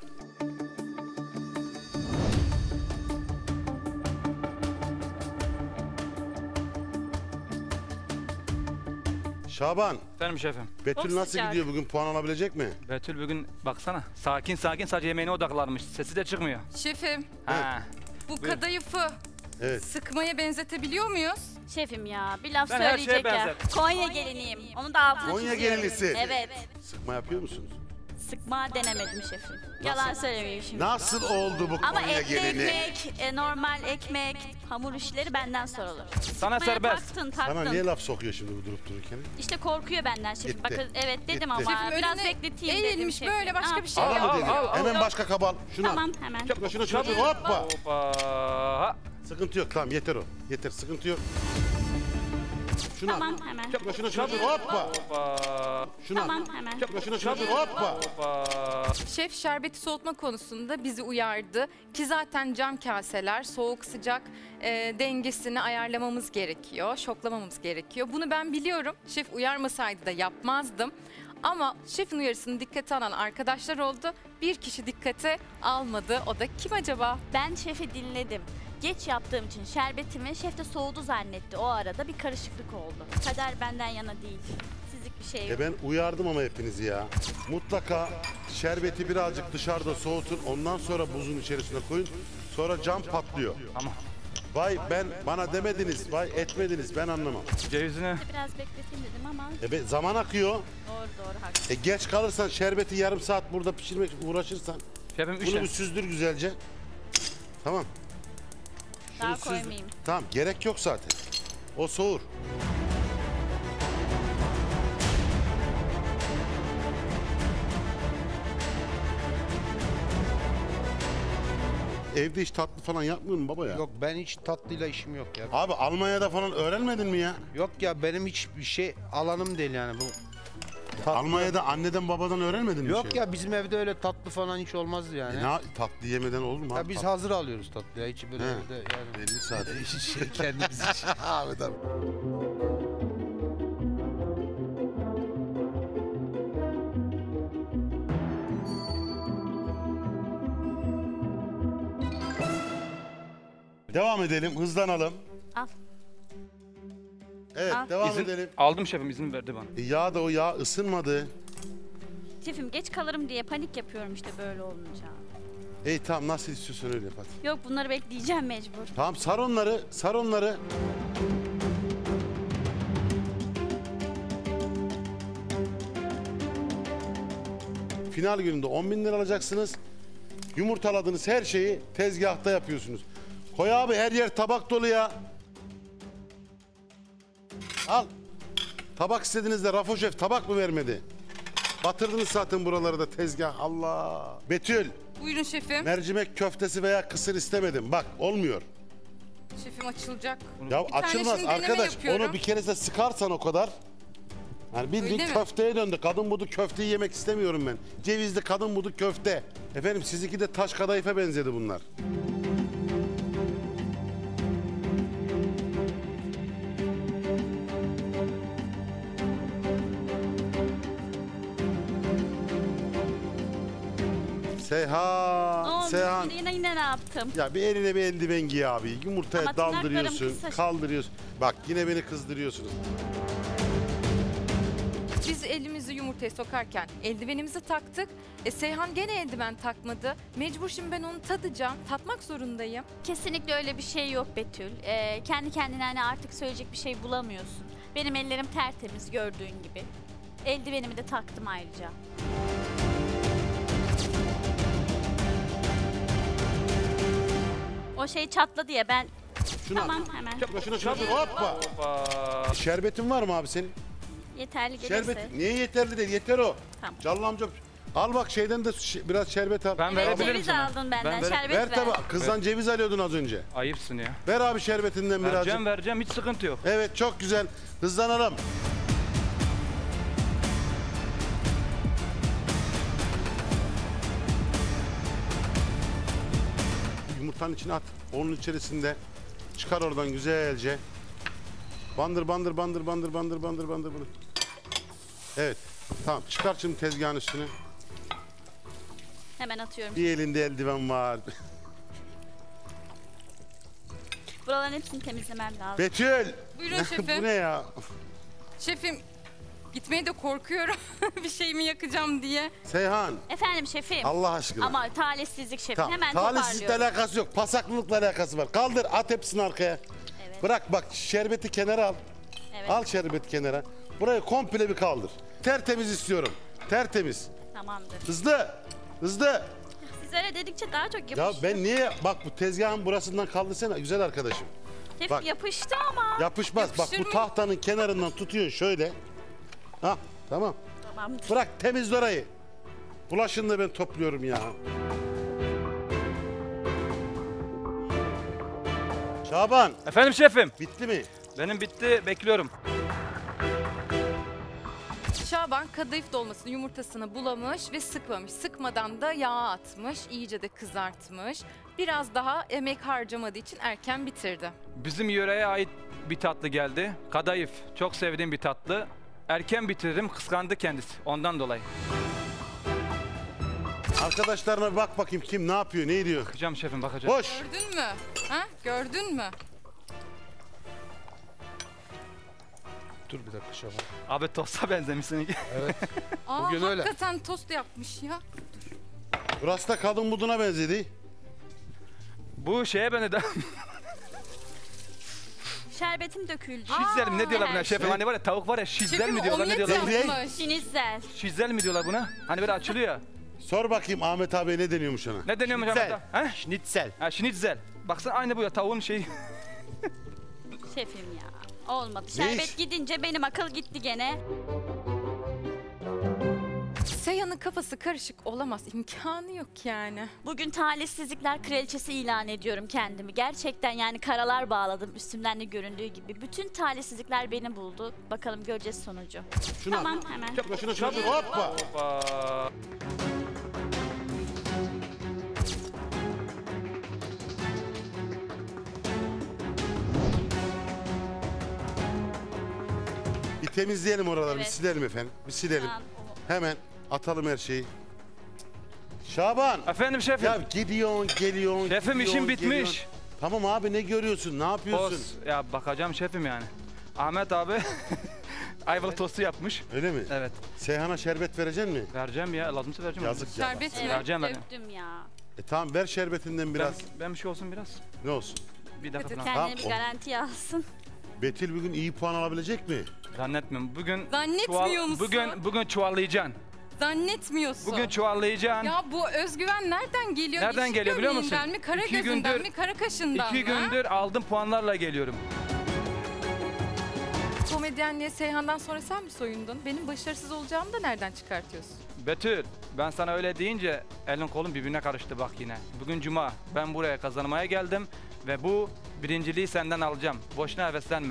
A: Şaban,
B: Efendim şefim.
A: Betül
C: Çok
A: nasıl
C: sıcak.
A: gidiyor bugün, puan alabilecek mi?
B: Betül bugün baksana sakin sakin sadece yemeğine odaklanmış. Sesi de çıkmıyor.
E: Şefim
B: Ha.
E: bu
B: Buyur.
E: kadayıfı
A: Evet.
E: sıkmaya benzetebiliyor muyuz?
C: Şefim ya bir laf
B: Ben her şeye
C: söyleyecek ya.
B: benzer.
C: Konya geliniyim. Onu da altını
A: Konya
C: çiziyorum.
A: gelinlisi.
C: Evet.
A: Sıkma yapıyor musunuz?
C: Sıkma denemedim şefim. Yalan söylemeyeyim şimdi.
A: Nasıl oldu bu
C: Ama
A: Konya
C: etli
A: gelini?
C: ekmek, e, normal ekmek, hamur işleri benden sorulur.
B: Sana
C: Sıkmaya
B: serbest.
C: taktın
A: Sana
C: taktın.
A: niye laf sokuyor şimdi bu durup dururken?
C: İşte korkuyor benden şefim.
A: Gitti.
C: Bakın evet dedim
A: Gitti.
C: ama
E: Şefim
C: biraz
E: önüne
C: bekleteyim dedim
E: eğilmiş
C: şefim.
E: böyle başka
C: Ne
E: bir şey
C: yapayım?
A: Al
B: al,
A: mı dedi?
B: al, al,
A: Hemen
B: al.
A: başka kabal. Şunu al.
C: Tamam hemen.
A: Şuna şuna şuna. şuna. Hoppa.
B: Hoppa. Ha.
A: Sıkıntı yok, tamam yeter o. Yeter, sıkıntı yok. Şunu al.
C: Tamam hemen.
A: Şuna şuna şuna. şuna. Hoppa.
B: Hoppa.
A: Şunu al.
C: Tamam hemen.
A: Şuna şuna şuna. şuna. Hoppa.
B: Hoppa.
E: Şef şerbeti soğutma konusunda bizi uyardı ki zaten cam kaseler soğuk sıcak e, dengesini ayarlamamız gerekiyor, şoklamamız gerekiyor. Bunu ben biliyorum. Şef uyarmasaydı da yapmazdım. Ama şefin uyarısını dikkate alan arkadaşlar oldu. Bir kişi dikkate almadı. O da kim acaba?
C: Ben şefi dinledim. Geç yaptığım için şerbetimi şef de soğudu zannetti. O arada bir karışıklık oldu. Kader benden yana değil. Sizlik bir şey yok.
A: E ben uyardım ama hepinizi ya. Mutlaka şerbeti birazcık dışarıda soğutun. Ondan sonra buzun içerisine koyun. Sonra cam patlıyor.
B: Tamam.
A: Vay ben bana demediniz, vay etmediniz, ben anlamam.
B: Cevizini.
C: Biraz bekleteyim dedim ama
A: E be, zaman akıyor.
C: doğru doğru haklısın.
A: E geç kalırsan şerbeti yarım saat burada pişirmek uğraşırsan
B: Şefim
A: bunu
B: üşen.
A: bir süzdür güzelce. Tamam.
C: Daha
A: Şunu süz-
C: koymayayım.
A: Tamam, gerek yok zaten. O soğur. Evde hiç tatlı falan yapmıyor mu baba ya?
D: Yok ben hiç tatlıyla işim yok ya.
A: Abi Almanya'da falan öğrenmedin mi ya?
D: Yok ya benim hiçbir şey alanım değil yani bu. Tatlı-
A: Almanya'da anneden babadan öğrenmedin mi?
D: Yok
A: şey?
D: ya bizim evde öyle tatlı falan hiç olmazdı yani.
A: E ne, tatlı yemeden olur mu?
D: Ya
A: abi?
D: biz
A: Tatlı-
D: hazır alıyoruz tatlı ya hiç böyle
A: He.
D: evde yani.
A: elli saat.
D: Şey, kendimiz için.
A: Ahmet abi. Devam edelim, hızlanalım.
C: Al.
A: Evet,
C: Al.
A: devam
B: İzin-
A: edelim.
B: Aldım şefim, izin verdi bana.
A: E, yağ da o yağ ısınmadı.
C: Şefim geç kalırım diye panik yapıyorum işte böyle olunca.
A: İyi tamam, nasıl istiyorsan öyle yap hadi.
C: Yok bunları bekleyeceğim mecbur.
A: Tamam, sar onları, sar onları. final gününde on bin lira alacaksınız. Yumurtaladığınız her şeyi tezgahta yapıyorsunuz. Koy abi, her yer tabak dolu ya. Al. Tabak istediğinizde Rafo Şef tabak mı vermedi? Batırdınız zaten buraları da tezgah. Allah. Betül,
E: Buyurun şefim.
A: mercimek köftesi veya kısır istemedim. Bak olmuyor.
E: Şefim açılacak.
A: Ya
E: Bir tane
A: açılmaz
E: şimdi deneme
A: arkadaş.
E: yapıyorum.
A: Onu bir kere de sıkarsan o kadar. Yani bildiğin
E: Öyle mi?
A: köfteye döndü. Kadın budu köfteyi yemek istemiyorum ben. Cevizli kadın budu köfte. Efendim sizinki de taş kadayıfa benzedi bunlar. Seyhan,
C: Oldu.
A: Seyhan.
C: Yine, yine ne yaptım?
A: Ya bir eline bir eldiven giy abi. Yumurtaya
C: Ama tırnaklarım
A: daldırıyorsun,
C: kısa.
A: kaldırıyorsun. Bak yine beni kızdırıyorsunuz.
E: Biz elimizi yumurtaya sokarken eldivenimizi taktık. E Seyhan gene eldiven takmadı. Mecbur şimdi ben onu tadacağım. Tatmak zorundayım.
C: Kesinlikle öyle bir şey yok Betül. Ee, kendi kendine hani artık söyleyecek bir şey bulamıyorsun. Benim ellerim tertemiz gördüğün gibi. Eldivenimi de taktım ayrıca. O şey çatladı ya ben...
A: Şunu
C: Tamam
A: al.
C: hemen.
A: Şuna şuna şuna. Hoppa.
B: Hoppa.
A: Şerbetin var mı abi senin?
C: Yeterli gelirse.
A: Şerbet niye yeterli değil? Yeter o.
C: Tamam.
A: Callı amca. Al bak şeyden de şi- biraz şerbet al.
B: Ben
C: Evet,
B: verebilirim
C: ceviz
B: sana.
C: aldın benden.
B: Ben vere-
C: Şerbet
A: Ver
C: ver.
A: tabi. Kızdan ceviz alıyordun az önce.
B: Ayıpsın ya.
A: Ver abi şerbetinden birazcık.
B: Vereceğim vereceğim hiç sıkıntı yok.
A: Evet çok güzel. Hızlanalım. Yumurtanın içine at. Onun içerisinde çıkar oradan güzelce. Bandır bandır bandır bandır bandır bandır bandır bandır. Evet. Tamam çıkar şimdi tezgahın üstüne.
C: Hemen atıyorum.
A: Bir elinde eldiven var.
C: Buraların hepsini temizlemem lazım.
A: Betül.
E: Buyurun şefim.
A: Bu ne ya?
E: Şefim gitmeye de korkuyorum. Bir şeyimi yakacağım diye.
A: Seyhan.
C: Efendim şefim.
A: Allah aşkına.
C: Ama talihsizlik şefim.
A: Tamam.
C: Hemen
A: Talihsizlikle
C: toparlıyorum.
A: alakası yok. Pasaklılıkla alakası var. Kaldır at hepsini arkaya.
C: Evet.
A: Bırak bak şerbeti kenara al.
C: Evet.
A: Al şerbeti kenara. Burayı komple bir kaldır. Tertemiz istiyorum. Tertemiz.
C: Tamamdır.
A: Hızlı. Hızlı.
C: Siz öyle dedikçe daha çok
A: Ya
C: yapıştı.
A: ben niye bak bu tezgahın burasından kaldırsana güzel arkadaşım.
C: Şef
A: bak.
C: yapıştı ama.
A: Yapışmaz.
E: Yapışır
A: bak bu
E: mı?
A: tahtanın kenarından tutuyorsun şöyle. Ha tamam.
C: Tamamdır.
A: Bırak temizle orayı. Bulaşını da ben topluyorum ya. Şaban
B: Efendim şefim.
A: bitti mi?
B: Benim bitti bekliyorum.
E: Şaban kadayıf dolmasının yumurtasını bulamış ve sıkmamış. Sıkmadan da yağ atmış. İyice de kızartmış. Biraz daha emek harcamadığı için erken bitirdi.
B: Bizim yöreye ait bir tatlı geldi. Kadayıf. Çok sevdiğim bir tatlı. Erken bitirdim. Kıskandı kendisi. Ondan dolayı.
A: Arkadaşlarına bir bak bakayım kim ne yapıyor ne ediyor.
B: Bakacağım şefim bakacağım.
A: Hoş.
E: Gördün mü? Ha? Gördün mü?
D: Dur bir dakika Şaban.
B: Abi tosta benzemişsin.
E: Aa,
D: Bugün öyle.
E: hakikaten tost yapmış ya.
A: Burası da kadın buduna benzedi.
B: Bu şeye benzedi.
C: Şerbetim döküldü.
B: Şizel mi ne diyorlar buna
C: her
B: şefim?
A: şey.
B: Hani var ya tavuk var ya şizel
E: Şefim
B: mi diyorlar ne
E: omlet
B: diyorlar?
A: Devriye-
E: yapmış.
C: Şinitzel.
B: Şizel mi diyorlar buna? Hani böyle açılıyor ya.
A: Sor bakayım Ahmet abi ne deniyormuş ona.
B: Ne deniyormuş
D: Schnitzel.
B: Ahmet abi? He?
D: Schnitzel.
B: Ha şinitzel. Baksana aynı bu ya tavuğun şeyi.
C: Şefim ya. Olmadı.
A: Ne
C: Şerbet
A: iş?
C: gidince benim akıl gitti gene.
E: Seyhan'ın kafası karışık olamaz. İmkanı yok yani.
C: Bugün talihsizlikler kraliçesi ilan ediyorum kendimi. Gerçekten yani karalar bağladım üstümden de göründüğü gibi. Bütün talihsizlikler beni buldu. Bakalım göreceğiz sonucu.
A: Şuna.
C: Tamam hemen.
A: Şuna şuna şuna. Hoppa.
B: Hoppa.
A: Bir temizleyelim oraları bir
C: Evet.
A: silelim efendim. Bir silelim.
C: Şu an o-
A: Hemen atalım her şeyi. Şaban.
B: Efendim şefim.
A: Ya gidiyorsun geliyorsun.
B: Şefim
A: gidiyorsun,
B: işim bitmiş.
A: geliyorsun. Tamam abi ne görüyorsun ne yapıyorsun?
B: Tost. Ya bakacağım şefim yani. Ahmet abi ayvalık tostu yapmış.
A: Öyle mi?
B: Evet.
A: Seyhan'a şerbet verecek mi?
B: Vereceğim ya. Lazımsa vereceğim.
A: Yazık ya.
E: Şerbet mi?
C: Evet
B: Vereceğim ben.
C: döktüm ya.
A: E tamam ver şerbetinden biraz.
B: Ben, ben bir şey olsun biraz.
A: Ne olsun?
B: Bir dakika
E: Hadi
B: falan.
C: Kendini bir
A: o-
C: garantiye alsın.
A: Betül bugün iyi puan alabilecek mi?
B: Zannetmiyorum. Bugün
E: Zannetmiyor musun?
B: Bugün bugün çuvallayacaksın.
E: Zannetmiyorsun.
B: Bugün çuvallayacaksın.
E: Ya bu özgüven nereden geliyor?
B: Nereden
E: İş
B: geliyor biliyor musun?
E: gömleğinden mi, kara
B: İki
E: gözünden
B: gündür-
E: mi, kara kaşından
B: İki
E: mı?
B: gündür aldım puanlarla geliyorum.
E: Komedyenliğe Seyhan'dan sonra sen mi soyundun? Benim başarısız olacağımı da nereden çıkartıyorsun?
B: Betül, ben sana öyle deyince elin kolun birbirine karıştı bak yine. Bugün cuma, ben buraya kazanmaya geldim ve bu birinciliği senden alacağım. Boşuna heveslenme.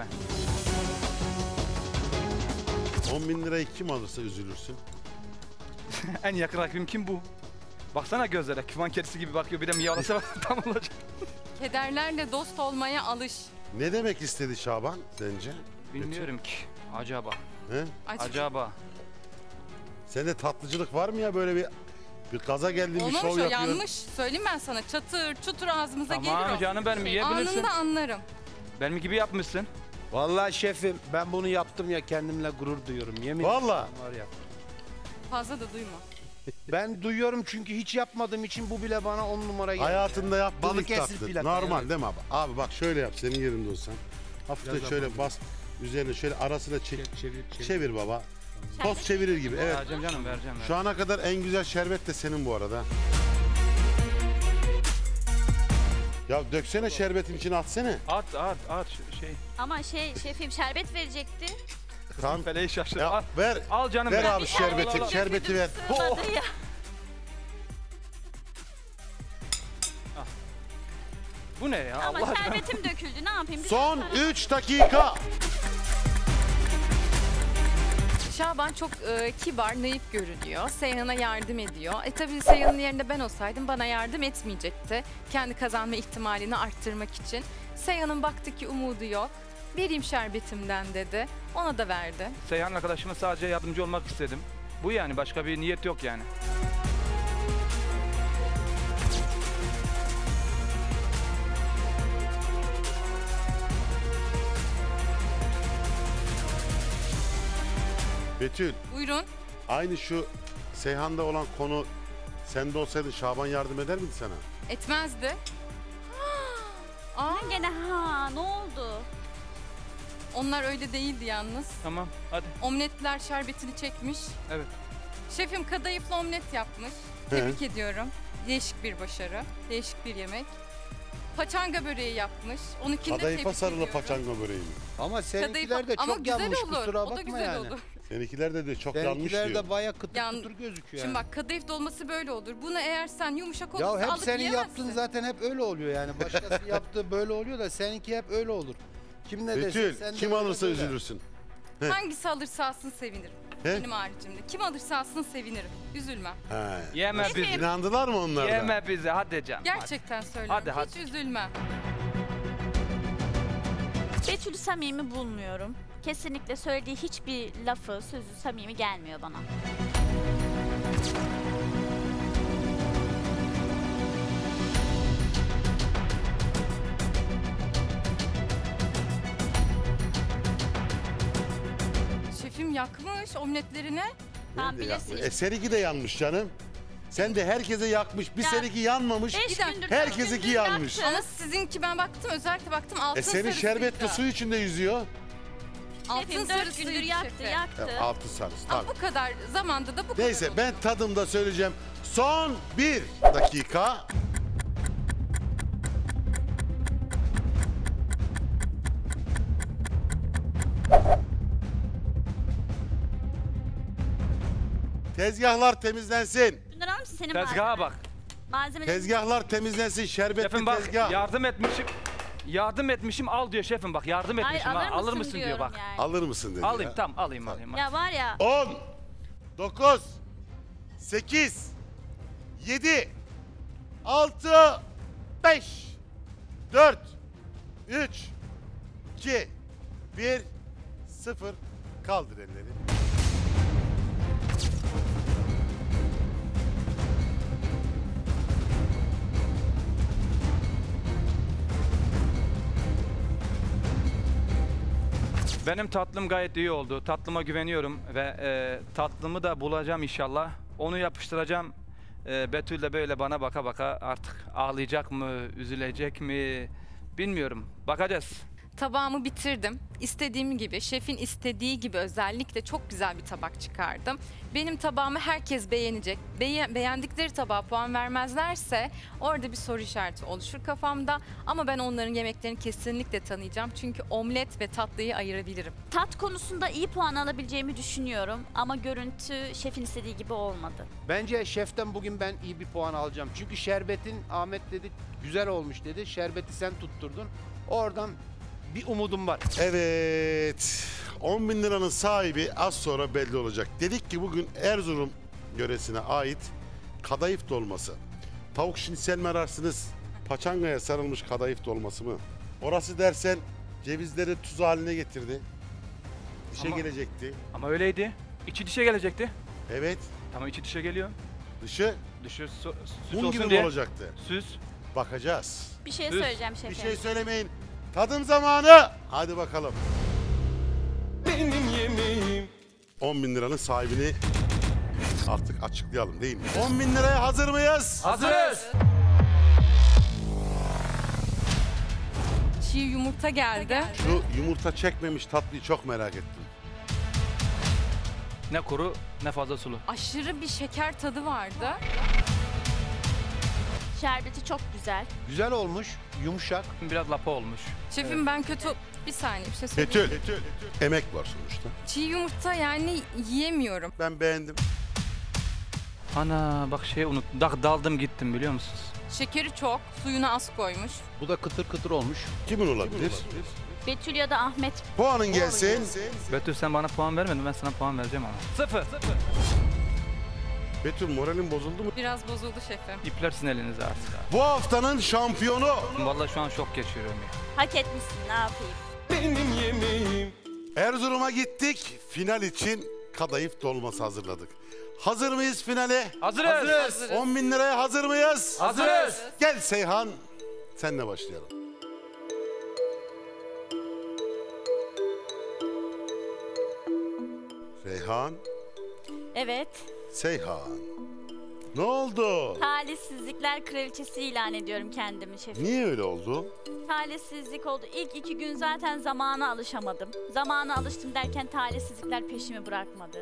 A: on bin lirayı kim alırsa üzülürsün.
B: En yakın rakibim kim bu? Baksana gözlere, küman kedisi gibi bakıyor. Bir de miyavlasa bak tam olacak.
E: Kederlerle dost olmaya alış.
A: Ne demek istedi Şaban sence?
B: Bilmiyorum ki. Acaba.
A: He?
E: Aç.
B: Acaba.
A: Sende tatlıcılık var mı ya böyle bir bir gaza geldin bir
E: Olmamış
A: şov
E: o,
A: yapıyorsun?
E: yanlış. Söyleyeyim ben sana. Çatır çutur ağzımıza gelir
B: Tamam
E: o.
B: canım benim yiyebilirsin.
E: Anında anlarım.
B: Benim gibi yapmışsın.
D: Vallahi şefim ben bunu yaptım ya kendimle gurur duyuyorum yemin
A: Vallahi.
D: ederim var ya.
E: Fazla da duyma.
D: Ben duyuyorum çünkü hiç yapmadığım için bu bile bana on numara geldi.
A: Hayatında yaptığın ilk
D: Balıkesir
A: tatlı.
D: plaka,
A: Normal
D: evet.
A: değil mi abi? Abi bak şöyle yap senin yerinde olsan. Hafifte
D: Biraz
A: şöyle
D: yapalım.
A: bas. Üzerine şöyle arasına çek.
D: Çevir, çevir.
A: Çevir baba. Toz çevirir gibi. Evet.
B: Vereceğim canım vereceğim.
A: Şu ana kadar en güzel şerbet de senin bu arada. Ya döksene şerbetin içine atsene.
B: At at at ş- şey.
C: Ama şey şefim şerbet verecekti.
A: Tamam.
B: Feleği şaşır.
A: Ya
B: Al,
A: ver.
B: al canım
A: Ver
B: benim.
A: abi şerbeti.
B: al, al.
A: Şerbeti ver.
C: Sığmadı ya.
B: Bu ne ya?
C: Ama
B: Allah aşkına.
C: şerbetim döküldü. Ne yapayım? Bir
A: Son
C: şey
A: üç dakika.
E: Şaban çok e, kibar, naif görünüyor. Seyhan'a yardım ediyor. E tabii Seyhan'ın yerinde ben olsaydım bana yardım etmeyecekti. Kendi kazanma ihtimalini arttırmak için. Seyhan'ın baktı ki umudu yok. Vereyim şerbetimden dedi. Ona da verdi.
B: Seyhan arkadaşıma sadece yardımcı olmak istedim. Bu yani başka bir niyet yok yani.
A: Betül,
E: Buyurun.
A: aynı şu Seyhan'da olan konu sende olsaydı Şaban yardım eder miydi sana?
E: Etmezdi. Aa,
C: Gene ha ne oldu?
E: onlar öyle değildi yalnız.
B: Tamam hadi.
E: Omletler şerbetini çekmiş.
B: Evet.
E: Şefim kadayıflı omlet yapmış. Tebrik ediyorum. Değişik bir başarı. Değişik bir yemek. Paçanga böreği yapmış. Onunkini de
A: Kadayıfa
E: tebrik
A: sarılı
E: ediyorum.
A: paçanga böreği mi?
D: Ama seninkiler
E: Kadayıfa-
D: de
E: ama
D: çok
E: güzel
D: yanmış
E: olur.
D: kusura
E: O da
D: bakma
E: güzel
D: yani.
E: olur.
A: Seninkiler de diyor çok yanlış
D: Seninkiler
A: diyor.
D: de baya kıtır
E: Yan-
D: kıtır gözüküyor
E: Şimdi
D: yani.
E: bak kadayıf dolması böyle olur. Bunu eğer sen yumuşak olursa
D: Ya hep
E: alıp
D: senin
E: yiyemezsin.
D: yaptığın zaten hep öyle oluyor yani. Başkası yaptığı böyle oluyor da seninki hep öyle olur. Kim ne desin
A: Betül,
D: sen de
A: kim
D: öyle
A: alırsa
D: söyle.
A: üzülürsün.
E: Hangisi alırsa alsın sevinirim.
A: He?
E: Benim haricimde. Kim alırsa alsın sevinirim. Üzülmem.
A: He.
B: Yeme
A: Nasıl,
B: bizi.
A: İnandılar mı onlar da?
B: Yeme bizi hadi canım.
E: Gerçekten söylüyorum.
B: Hadi, hadi.
E: Hiç üzülmem.
C: Betül'ü samimi bulmuyorum. Kesinlikle söylediği hiçbir lafı, sözü samimi gelmiyor bana.
E: Şefim yakmış omletlerini.
C: Tamam
A: Nerede yakmış?
C: bilirsin.
A: E seninki de yanmış canım. Sen de herkese yakmış. Bir
C: Ya,
A: seninki yanmamış.
C: Beş
E: Bir dakika.
C: gündür,
A: Herkesinki
C: dört gündür
A: yanmış.
C: yaktı.
E: Ama sizinki ben baktım özellikle baktım altın
A: E senin
E: sarısıydı.
A: şerbetli su içinde yüzüyor.
E: Altın
C: Şefim dört
E: sarısıydı
C: gündür yaktı,
E: şefi.
C: yaktı.
A: E, altı sarısı
E: Ama
A: tabii.
E: bu kadar zamanda da bu
A: Neyse
E: kadar
A: ben tadımda söyleyeceğim. Son bir dakika. Tezgahlar temizlensin.
C: Bunları alır mısın senin
B: Tezgaha bak.
C: malzemeler?
A: Tezgahlar temizlensin. Şerbetli
B: Şefim bak
A: tezgah.
B: yardım etmişim. Yardım etmişim al diyor şefim bak yardım
C: Hayır
B: etmişim
C: alır
B: ha.
C: mısın,
B: Alır mısın diyor
C: diyorum
B: bak.
C: yani.
A: Alır mısın dedi
B: Alayım
A: ya.
B: tamam alayım alayım.
C: Ya var ya.
A: on, dokuz, sekiz, yedi, altı, beş, dört, üç, iki, bir, sıfır. Kaldır elleri.
B: Benim tatlım gayet iyi oldu. Tatlıma güveniyorum ve e, tatlımı da bulacağım inşallah. Onu yapıştıracağım. E, Betül de böyle bana baka baka artık ağlayacak mı, üzülecek mi bilmiyorum. Bakacağız.
E: Tabağımı bitirdim. İstediğim gibi, şefin istediği gibi özellikle çok güzel bir tabak çıkardım. Benim tabağımı herkes beğenecek. Beye- beğendikleri tabağa puan vermezlerse orada bir soru işareti oluşur kafamda. Ama ben onların yemeklerini kesinlikle tanıyacağım. Çünkü omlet ve tatlıyı ayırabilirim.
C: Tat konusunda iyi puan alabileceğimi düşünüyorum ama görüntü şefin istediği gibi olmadı.
D: Bence şeften bugün ben iyi bir puan alacağım. Çünkü şerbetin Ahmet dedi güzel olmuş dedi. Şerbeti sen tutturdun. Oradan bir umudum var.
A: Evet. on bin liranın sahibi az sonra belli olacak. Dedik ki bugün Erzurum yöresine ait kadayıf dolması. Tavuk şinisel mi ararsınız? Paçangaya sarılmış kadayıf dolması mı? Orası dersen cevizleri tuz haline getirdi. Dişe
B: Ama-
A: gelecekti.
B: Ama öyleydi. İçi dişe gelecekti.
A: Evet.
B: Tamam içi dişe geliyor.
A: Dışı
B: Dışı so- süs
A: mum
B: olsun
A: gibi mi
B: diye.
A: olacaktı?
B: Süs.
A: Bakacağız.
C: Bir şey
B: Düz.
C: söyleyeceğim şefim.
A: Bir şey söylemeyin. Tadım zamanı. Hadi bakalım.
G: Benim yemeğim.
A: on bin liranın sahibini artık açıklayalım değil mi? on bin liraya hazır mıyız?
B: Hazırız.
E: Çiğ yumurta geldi.
A: Şu yumurta çekmemiş tatlıyı çok merak ettim.
B: Ne kuru ne fazla sulu.
E: Aşırı bir şeker tadı vardı.
C: Şerbeti çok güzel.
D: Güzel olmuş, yumuşak.
B: Biraz lapa olmuş.
E: Şefim ben kötü... Bir saniye bir şey söyleyeyim.
A: Betül. Emek var sonuçta.
E: Çiğ yumurta yani yiyemiyorum.
A: Ben beğendim.
B: Ana bak şey unuttum. Da- daldım gittim biliyor musunuz?
E: Şekeri çok, suyunu az koymuş.
D: Bu da kıtır kıtır olmuş.
A: Kimin olabilir?
C: Betül ya da Ahmet.
A: Puanın gelsin.
B: Betül sen bana puan vermedin, ben sana puan vereceğim ama. Sıfır.
A: Betül moralin bozuldu mu?
E: Biraz bozuldu şefim.
B: İplersin elinizi artık.
A: Bu haftanın şampiyonu.
B: Vallahi şu an şok geçiriyorum ya.
C: Hak etmişsin, ne yapayım.
G: Benim yemeğim.
A: Erzurum'a gittik. Final için kadayıf dolması hazırladık. Hazır mıyız finale?
B: Hazırız.
E: Hazırız.
A: on bin liraya hazır mıyız?
B: Hazırız.
A: Gel Seyhan. Senle başlayalım. Seyhan.
C: Evet.
A: Seyhan. Ne oldu?
C: Talihsizlikler kraliçesi ilan ediyorum kendimi şefim.
A: Niye öyle oldu?
C: Talihsizlik oldu. İlk iki gün zaten zamana alışamadım. Zamana alıştım derken talihsizlikler peşimi bırakmadı.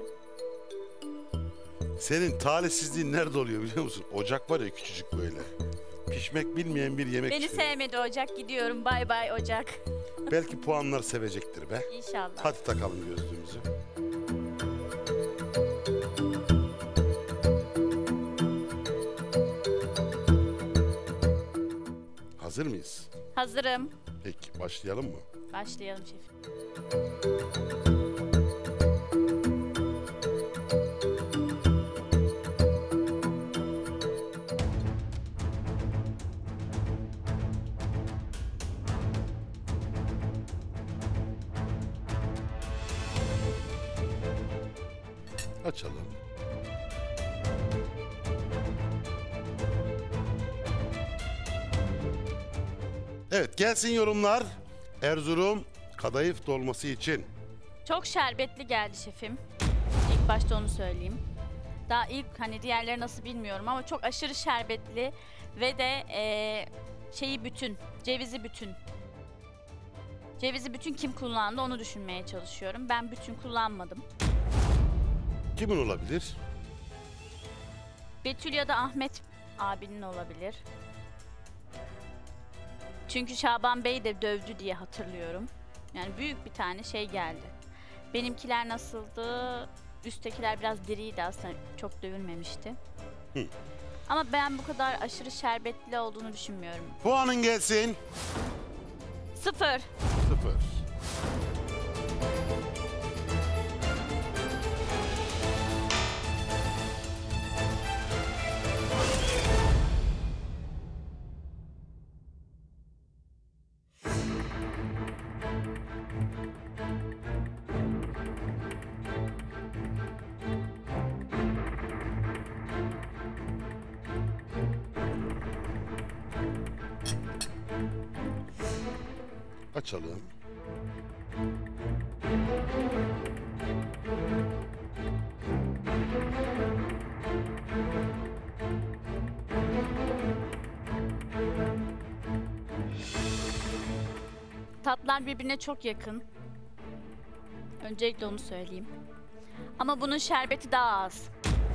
A: Senin talihsizliğin nerede oluyor biliyor musun? Ocak var ya küçücük böyle. Pişmek bilmeyen bir yemek
C: Beni
A: işte.
C: sevmedi Ocak, gidiyorum. Bay bay Ocak.
A: Belki puanlar sevecektir be.
C: İnşallah.
A: Hadi takalım gözlüğümüzü. Hazır mıyız?
C: Hazırım.
A: Peki başlayalım mı?
C: Başlayalım şefim.
A: Açalım. Evet gelsin yorumlar. Erzurum kadayıf dolması için.
C: Çok şerbetli geldi şefim. İlk başta onu söyleyeyim. Daha ilk hani diğerleri nasıl bilmiyorum ama çok aşırı şerbetli ve de eee, şeyi bütün, cevizi bütün. Cevizi bütün kim kullandı onu düşünmeye çalışıyorum. Ben bütün kullanmadım.
A: Kimin olabilir?
C: Betül ya da Ahmet abinin olabilir. Çünkü Şaban Bey de dövdü diye hatırlıyorum. Yani büyük bir tane şey geldi. Benimkiler nasıldı? Üsttekiler biraz diriydi aslında. Çok dövülmemişti.
A: Hı.
C: Ama ben bu kadar aşırı şerbetli olduğunu düşünmüyorum.
A: Puanın gelsin.
C: Sıfır.
A: Sıfır. Açalım.
C: Tatlar birbirine çok yakın. Öncelikle onu söyleyeyim. Ama bunun şerbeti daha az.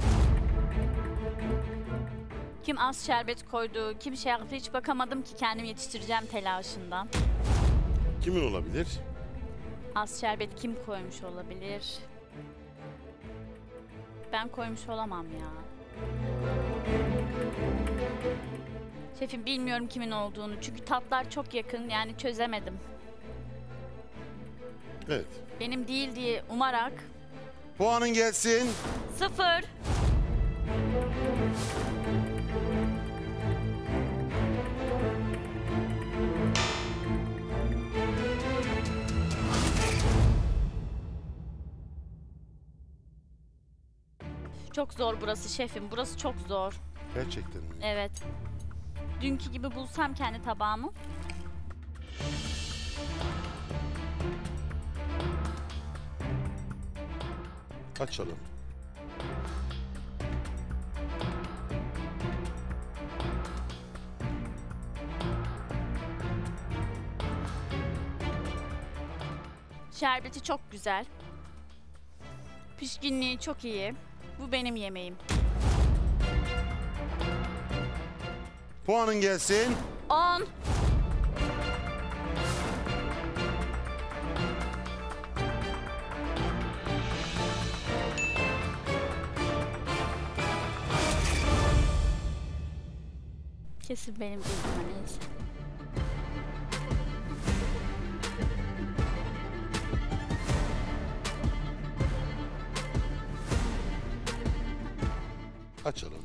C: Kim az şerbet koydu, kim şey yaptı hiç bakamadım ki kendim yetiştireceğim telaşından.
A: Kimin olabilir?
C: Az şerbet kim koymuş olabilir? Ben koymuş olamam ya. Şefim bilmiyorum kimin olduğunu çünkü tatlar çok yakın yani çözemedim.
A: Evet.
C: Benim değil diye umarak
A: Puanın gelsin.
C: sıfır. Çok zor burası şefim. Burası çok zor.
A: Gerçekten mi?
C: Evet. Dünkü gibi bulsam kendi tabağımı.
A: Açalım.
C: Şerbeti çok güzel. Pişkinliği çok iyi. Bu benim yemeğim.
A: Puanın gelsin.
C: on. Kesin benim değil ama neyse.
A: Açalım.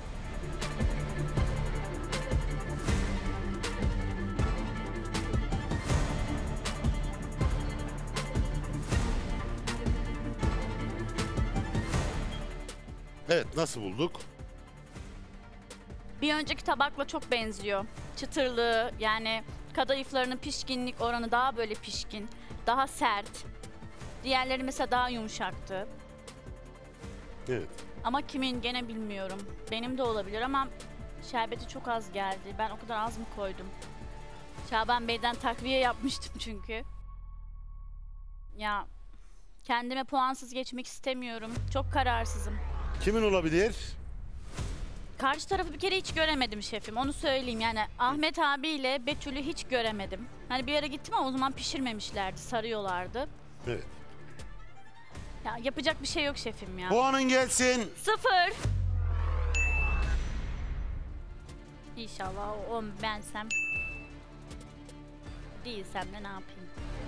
A: Evet, nasıl bulduk?
C: Bir önceki tabakla çok benziyor. Çıtırlığı yani kadayıflarının pişkinlik oranı daha böyle pişkin, daha sert. Diğerleri mesela daha yumuşaktı.
A: Evet.
C: Ama kimin gene bilmiyorum. Benim de olabilir ama şerbeti çok az geldi. Ben o kadar az mı koydum? Şaban Bey'den takviye yapmıştım çünkü. Ya kendime puansız geçmek istemiyorum. Çok kararsızım.
A: Kimin olabilir?
C: Karşı tarafı bir kere hiç göremedim şefim. Onu söyleyeyim yani Ahmet abiyle Betül'ü hiç göremedim. Hani bir yere gittim ama o zaman pişirmemişlerdi, sarıyorlardı.
A: Evet.
C: Ya yapacak bir şey yok şefim ya.
A: Puanın gelsin.
C: Sıfır. İnşallah o on bensem. Değilsem de ne yapayım?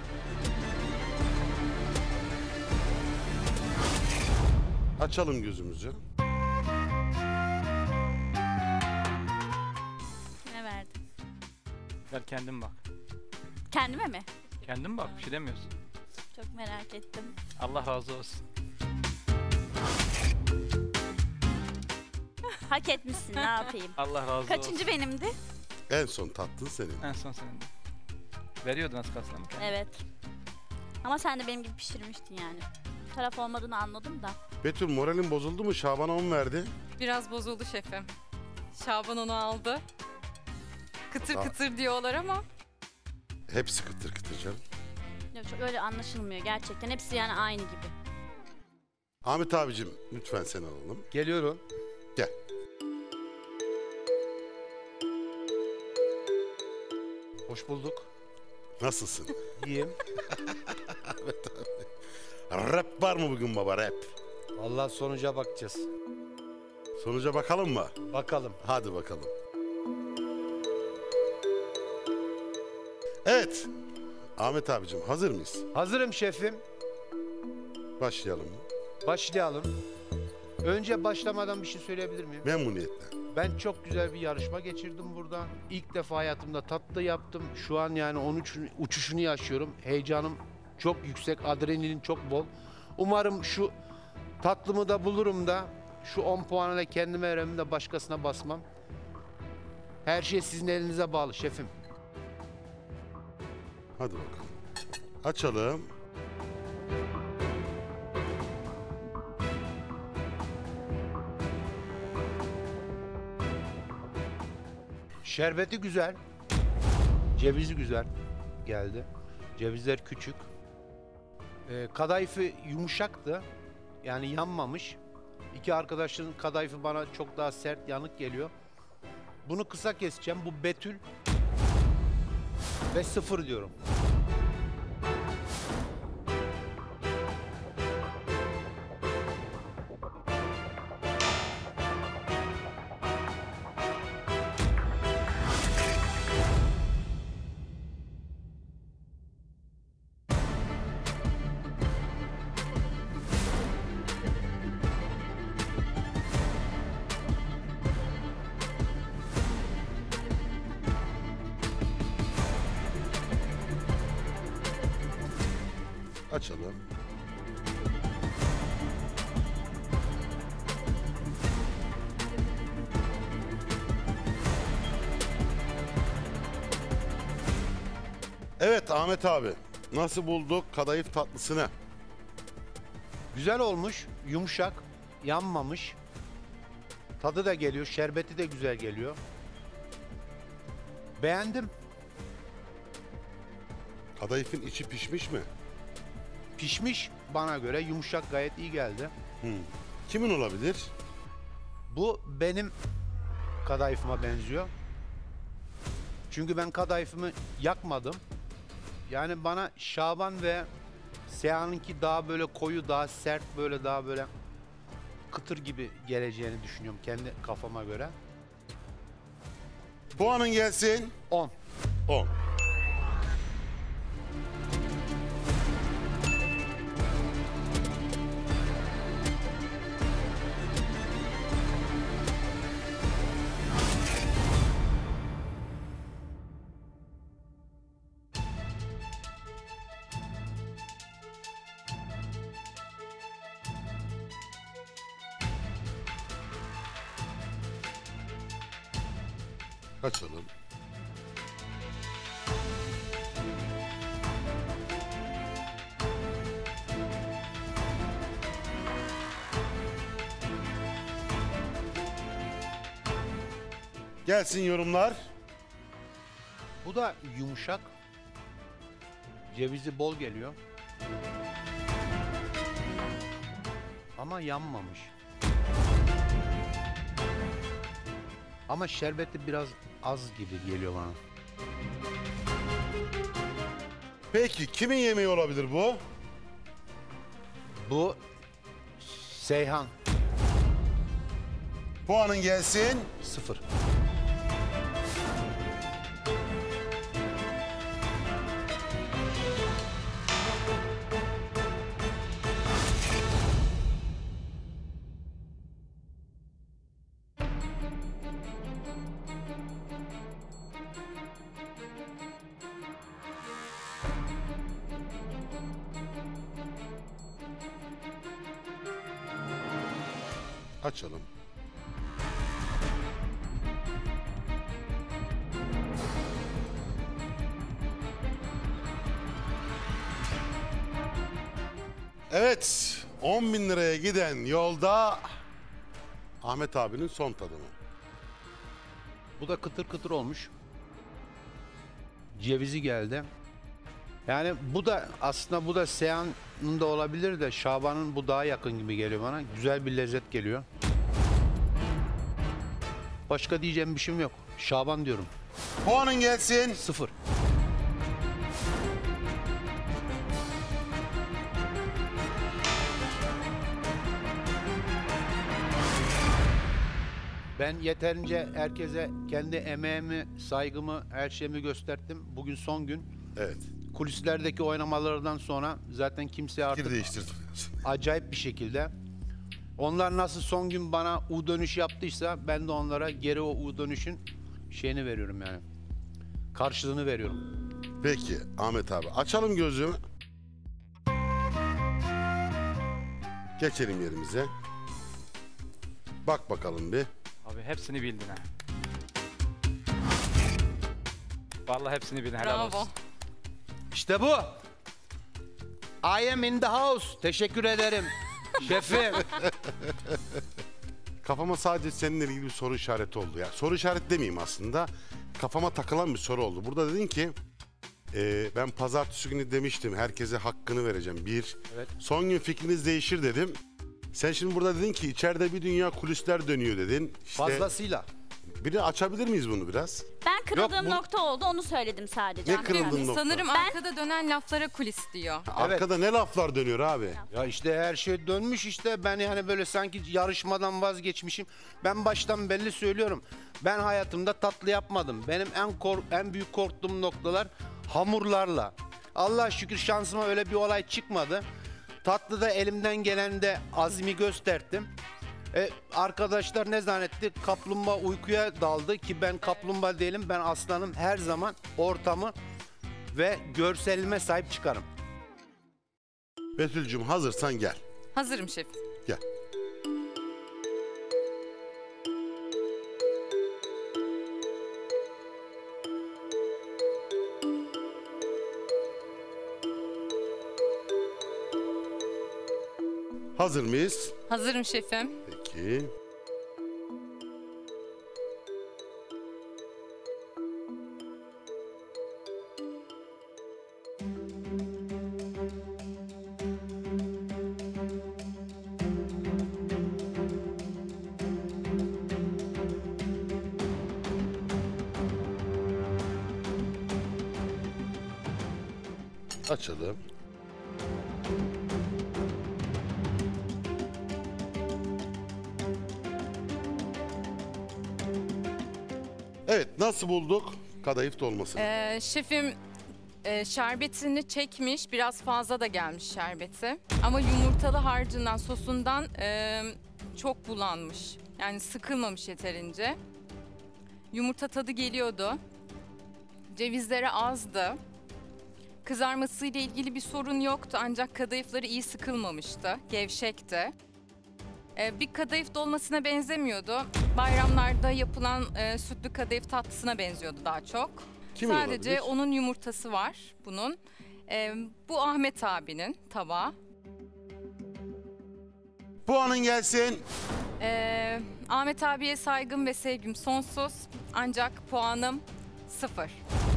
A: Açalım gözümüzü.
C: Ne verdin?
B: Ver kendin bak.
C: Kendime mi?
B: Kendin bak, bir şey demiyorsun.
C: Çok merak ettim.
B: Allah razı olsun.
C: Hak etmişsin ne yapayım?
B: Allah razı olsun.
C: Kaçıncı benimdi?
A: En son tattın senin.
B: En son senin de. Veriyordun az kalsın ama kendin.
C: Evet. Ama sen de benim gibi pişirmiştin yani. Taraf olmadığını anladım da.
A: Betül moralin bozuldu mu? Şaban'a on verdi.
E: Biraz bozuldu şefim. Şaban onu aldı. Kıtır
A: Sağ-
E: kıtır diyorlar ama
A: Hepsi kıtır kıtır canım.
C: Yok, çok öyle anlaşılmıyor gerçekten. Hepsi yani aynı gibi.
A: Ahmet abicim lütfen seni alalım.
D: Geliyorum.
A: Gel.
D: Hoş bulduk.
A: Nasılsın?
D: İyiyim.
A: Rap var mı bugün baba rap?
D: Vallahi sonuca bakacağız.
A: Sonuca bakalım mı?
D: Bakalım.
A: Hadi bakalım. Evet. Ahmet abicim hazır mıyız?
D: Hazırım şefim.
A: Başlayalım.
D: Başlayalım. Önce başlamadan bir şey söyleyebilir miyim?
A: Memnuniyetle.
D: Ben çok güzel bir yarışma geçirdim burada. İlk defa hayatımda tatlı yaptım. Şu an yani onun uçuşunu, uçuşunu yaşıyorum. Heyecanım çok yüksek, adrenalin çok bol. Umarım şu tatlımı da bulurum da şu on puanıyla kendime veremem de başkasına basmam. Her şey sizin elinize bağlı şefim.
A: Hadi bakalım. Açalım.
D: Şerbeti güzel. Cevizi güzel geldi. Cevizler küçük. Ee, kadayıfı yumuşaktı. Yani yanmamış. İki arkadaşın kadayıfı bana çok daha sert, yanık geliyor. Bunu kısa keseceğim. Bu Betül. Ve sıfır diyorum.
A: Açalım. Evet Ahmet abi, nasıl bulduk kadayıf tatlısını?
D: Güzel olmuş, yumuşak, yanmamış. Tadı da geliyor, şerbeti de güzel geliyor. Beğendim.
A: Kadayıfın içi pişmiş mi?
D: Pişmiş bana göre, yumuşak, gayet iyi geldi.
A: Hmm. Kimin olabilir?
D: Bu benim kadayıfıma benziyor. Çünkü ben kadayıfımı yakmadım. Yani bana Şaban ve Seyhan'ınki daha böyle koyu, daha sert, böyle daha böyle kıtır gibi geleceğini düşünüyorum kendi kafama göre.
A: Puanın gelsin.
D: on.
A: on. Açalım. Gelsin yorumlar.
D: Bu da yumuşak. Cevizi bol geliyor. Ama yanmamış. Ama şerbeti biraz az gibi geliyor bana.
A: Peki kimin yemeği olabilir bu?
D: Bu Seyhan.
A: Puanın gelsin.
D: Sıfır.
A: Açalım. Evet, on bin liraya giden yolda Ahmet abinin son tadımı.
D: Bu da kıtır kıtır olmuş. Cevizi geldi. Yani bu da aslında bu da Seyhan'ın da olabilir de Şaban'ın bu daha yakın gibi geliyor bana. Güzel bir lezzet geliyor. Başka diyeceğim bir şeyim yok. Şaban diyorum.
A: Puanın gelsin.
D: Sıfır. Ben yeterince herkese kendi emeğimi, saygımı, her şeyimi gösterdim. Bugün son gün.
A: Evet.
D: Kulislerdeki oynamalardan sonra zaten kimse artık
A: Fikir değiştirdim.
D: acayip bir şekilde. Onlar nasıl son gün bana U dönüş yaptıysa ben de onlara geri o U dönüşün şeyini veriyorum yani. Karşılığını veriyorum.
A: Peki Ahmet abi açalım gözümü. Geçelim yerimize. Bak bakalım bir.
B: Abi hepsini bildin ha. Vallahi hepsini bildin. Helal
E: Bravo.
B: olsun.
D: İşte bu. I am in the house. Teşekkür ederim. Şefim.
A: Kafama sadece seninle ilgili bir soru işareti oldu ya. Soru işareti demeyeyim aslında. Kafama takılan bir soru oldu. Burada dedin ki Ee, ben pazartesi günü demiştim herkese hakkını vereceğim. Bir,
D: Evet.
A: son gün fikriniz değişir dedim. Sen şimdi burada dedin ki içeride bir dünya kulisler dönüyor dedin. İşte
D: Fazlasıyla.
A: biri açabilir miyiz bunu biraz?
C: Ben kırıldığım
D: bu-
C: nokta oldu, onu söyledim sadece.
A: Ne
C: Ahmet
A: kırıldın
C: abi.
A: nokta?
E: Sanırım arkada dönen laflara kulis diyor.
A: Arkada ne laflar dönüyor abi?
D: Ya işte her şey dönmüş işte. Ben yani böyle sanki yarışmadan vazgeçmişim. Ben baştan belli söylüyorum. Ben hayatımda tatlı yapmadım. Benim en kork en büyük korktuğum noktalar hamurlarla. Allah'a şükür şansıma öyle bir olay çıkmadı. Tatlıda elimden gelen de azmi gösterdim. E, arkadaşlar ne zannetti? Kaplumbağa uykuya daldı ki ben kaplumbağa değilim. Ben aslanım, her zaman ortamı ve görselime sahip çıkarım.
A: Betül'cüm hazırsan gel.
E: Hazırım şef.
A: Gel. Hazır mıyız?
E: Hazırım şefim.
A: Peki. Açalım. Evet, nasıl bulduk kadayıf dolmasını?
E: Ee, şefim e, şerbetini çekmiş, biraz fazla da gelmiş şerbeti. Ama yumurtalı harcından, sosundan e, çok bulanmış. Yani sıkılmamış yeterince. Yumurta tadı geliyordu. Cevizleri azdı. Kızarmasıyla ilgili bir sorun yoktu ancak kadayıfları iyi sıkılmamıştı, gevşekti. Ee, bir kadayıf dolmasına benzemiyordu. Bayramlarda yapılan e, sütlü kadayıf tatlısına benziyordu daha çok.
A: Kimin
E: Sadece
A: olabilir?
E: onun yumurtası var bunun. Ee, bu Ahmet abinin tabağı.
A: Puanın gelsin.
E: Ee, Ahmet abiye saygım ve sevgim sonsuz. Ancak puanım sıfır.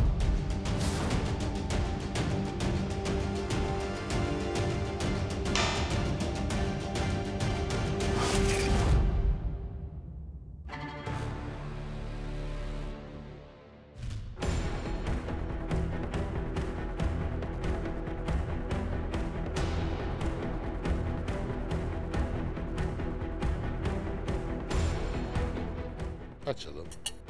A: Açalım.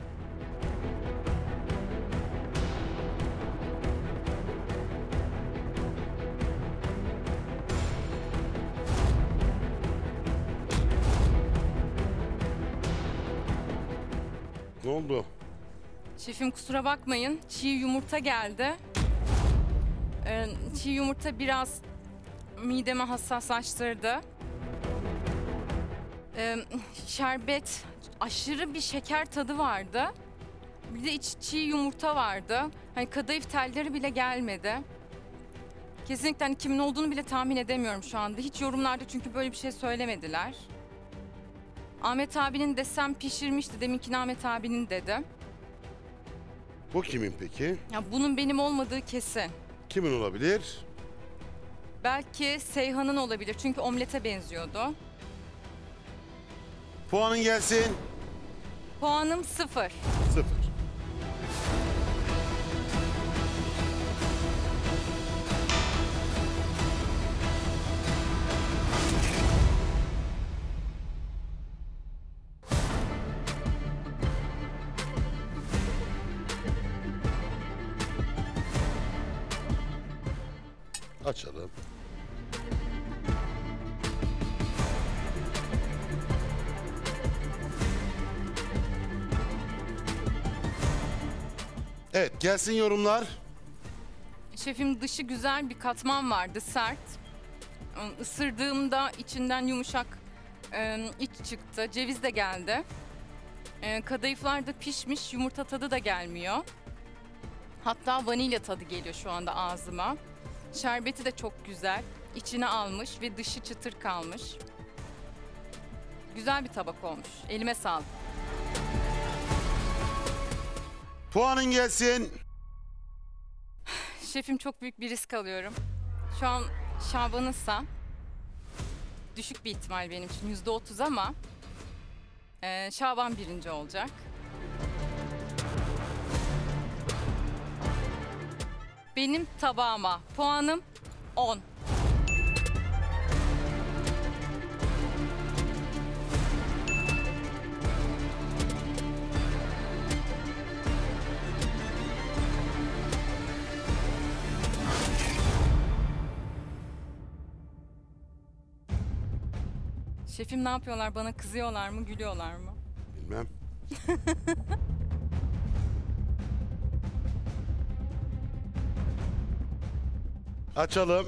A: Ne oldu?
E: Şefim kusura bakmayın, çiğ yumurta geldi. Ee, çiğ yumurta biraz mideme hassaslaştırdı. Ee, şerbet, aşırı bir şeker tadı vardı. Bir de iç çiğ yumurta vardı. Hani kadayıf telleri bile gelmedi. Kesinlikle hani kimin olduğunu bile tahmin edemiyorum şu anda. Hiç yorumlarda çünkü böyle bir şey söylemediler. Ahmet abinin desem pişirmişti. Deminkini Ahmet abinin dedi.
A: Bu kimin peki?
E: Ya bunun benim olmadığı kesin.
A: Kimin olabilir?
E: Belki Seyhan'ın olabilir çünkü omlete benziyordu.
A: Puanın gelsin.
E: Puanım sıfır.
A: Sıfır. Açalım. Evet, gelsin yorumlar.
E: Şefim dışı güzel bir katman vardı, sert. Isırdığımda içinden yumuşak e, iç çıktı. Ceviz de geldi. E, kadayıflar da pişmiş, yumurta tadı da gelmiyor. Hatta vanilya tadı geliyor şu anda ağzıma. Şerbeti de çok güzel. İçine almış ve dışı çıtır kalmış. Güzel bir tabak olmuş. Elime sağlık.
A: Puanın gelsin.
E: Şefim çok büyük bir risk alıyorum. Şu an Şaban'ınsa düşük bir ihtimal benim için yüzde otuz ama e, Şaban birinci olacak. Benim tabağıma puanım on. Şefim ne yapıyorlar? Bana kızıyorlar mı, gülüyorlar mı?
A: Bilmem. Açalım.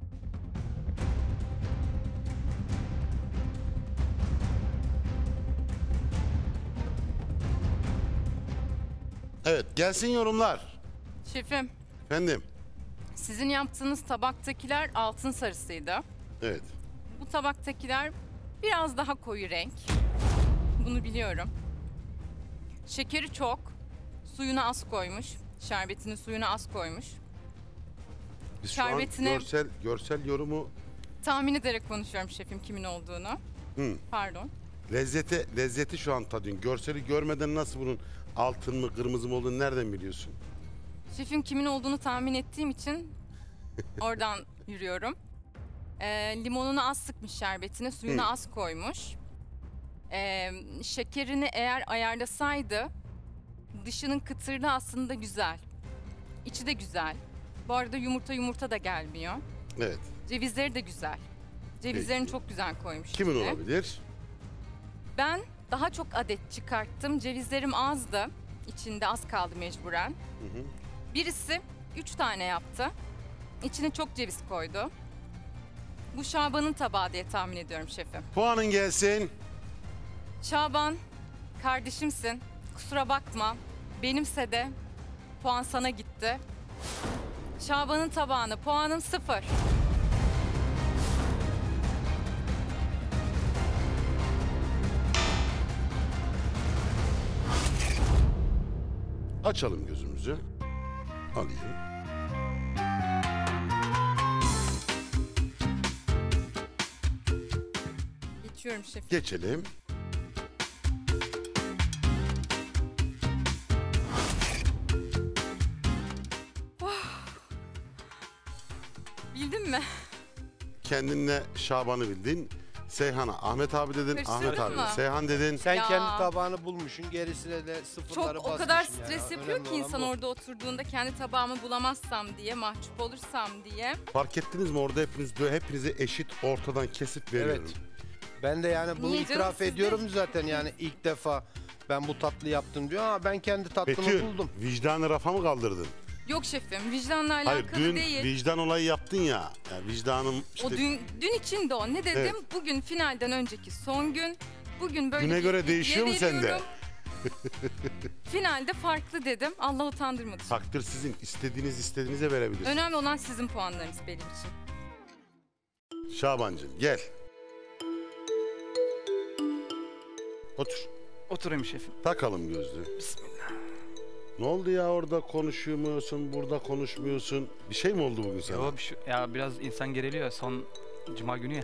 A: Evet, gelsin yorumlar.
E: Şefim,
A: Efendim.
E: sizin yaptığınız tabaktakiler altın sarısıydı.
A: Evet.
E: Bu tabaktakiler biraz daha koyu renk. Bunu biliyorum. Şekeri çok. Suyunu az koymuş. Şerbetini suyunu az koymuş.
A: Biz
E: Şerbetine-
A: şu an görsel, görsel yorumu
E: Tahmin ederek konuşuyorum şefim kimin olduğunu.
A: Hı.
E: Pardon.
A: lezzeti, lezzeti şu an tadıyorsun. Görseli görmeden nasıl bunun altın mı kırmızı mı olduğunu nereden biliyorsun?
E: Şefim kimin olduğunu tahmin ettiğim için oradan yürüyorum. Ee, limonunu az sıkmış şerbetine, suyunu
A: Hı.
E: az koymuş. Ee, şekerini eğer ayarlasaydı dışının kıtırlığı aslında güzel. İçi de güzel. Bu arada yumurta yumurta da gelmiyor.
A: Evet.
E: Cevizleri de güzel. Cevizlerini
A: Peki.
E: çok güzel koymuş.
A: Kimin
E: içine.
A: olabilir?
E: Ben daha çok adet çıkarttım. Cevizlerim azdı. İçinde az kaldı mecburen.
A: Hı hı.
E: Birisi üç tane yaptı. İçine çok ceviz koydu. Bu Şaban'ın tabağı diye tahmin ediyorum şefim.
A: Puanın gelsin.
E: Şaban, kardeşimsin. Kusura bakma. Benimse de puan sana gitti. Şaban'ın tabağına puanım sıfır.
A: Açalım gözümüzü. Alayım.
E: Geçiyorum şefim.
A: Geçelim.
E: Bildin mi?
A: Kendinle Şaban'ı bildin. Seyhan'a Ahmet abi dedin.
E: Hırsızlık
A: Ahmet abi
E: mı?
A: Seyhan dedin.
D: Sen
E: Ya.
D: kendi tabağını bulmuşsun, gerisine de sıfırları
E: Çok o
D: basmışsın
E: kadar
D: ya.
E: stres yapıyor
D: Önemli
E: ki
D: olan
E: insan
D: bu.
E: orada oturduğunda kendi tabağımı bulamazsam diye, mahcup olursam diye.
A: Fark ettiniz mi orada hepiniz hepinize eşit ortadan kesip veriyorum.
D: Evet. Ben de yani bunu
E: Niye canım,
D: itiraf
E: siz de-
D: ediyorum zaten yani ilk defa ben bu tatlı yaptım diyor ama ben kendi tatlımı
A: Betül,
D: buldum.
A: vicdanı rafa mı kaldırdın?
E: Yok şefim, vicdanla
A: Hayır,
E: alakalı
A: dün
E: değil.
A: vicdan olayı yaptın ya. Yani vicdanım işte
E: O dün, dün için de o. Ne dedim?
A: Evet.
E: Bugün finalden önceki son gün. Bugün böyle
A: Güne
E: bir
A: göre
E: hediye
A: değişiyor mu sende?
E: veriyorum. Finalde farklı dedim. Allah utandırmadı.
A: takdir sizin. İstediğiniz istediğinize verebilirsiniz.
E: Önemli olan sizin puanlarınız benim için.
A: Şabancığım gel. Otur.
B: Oturayım şefim.
A: Takalım gözlüğü.
B: Bismillah.
A: Ne oldu ya orada konuşmuyorsun, burada konuşmuyorsun? Bir şey mi oldu bugün sana?
B: Yo, bir şey- ya biraz insan geriliyor son cuma günü ya.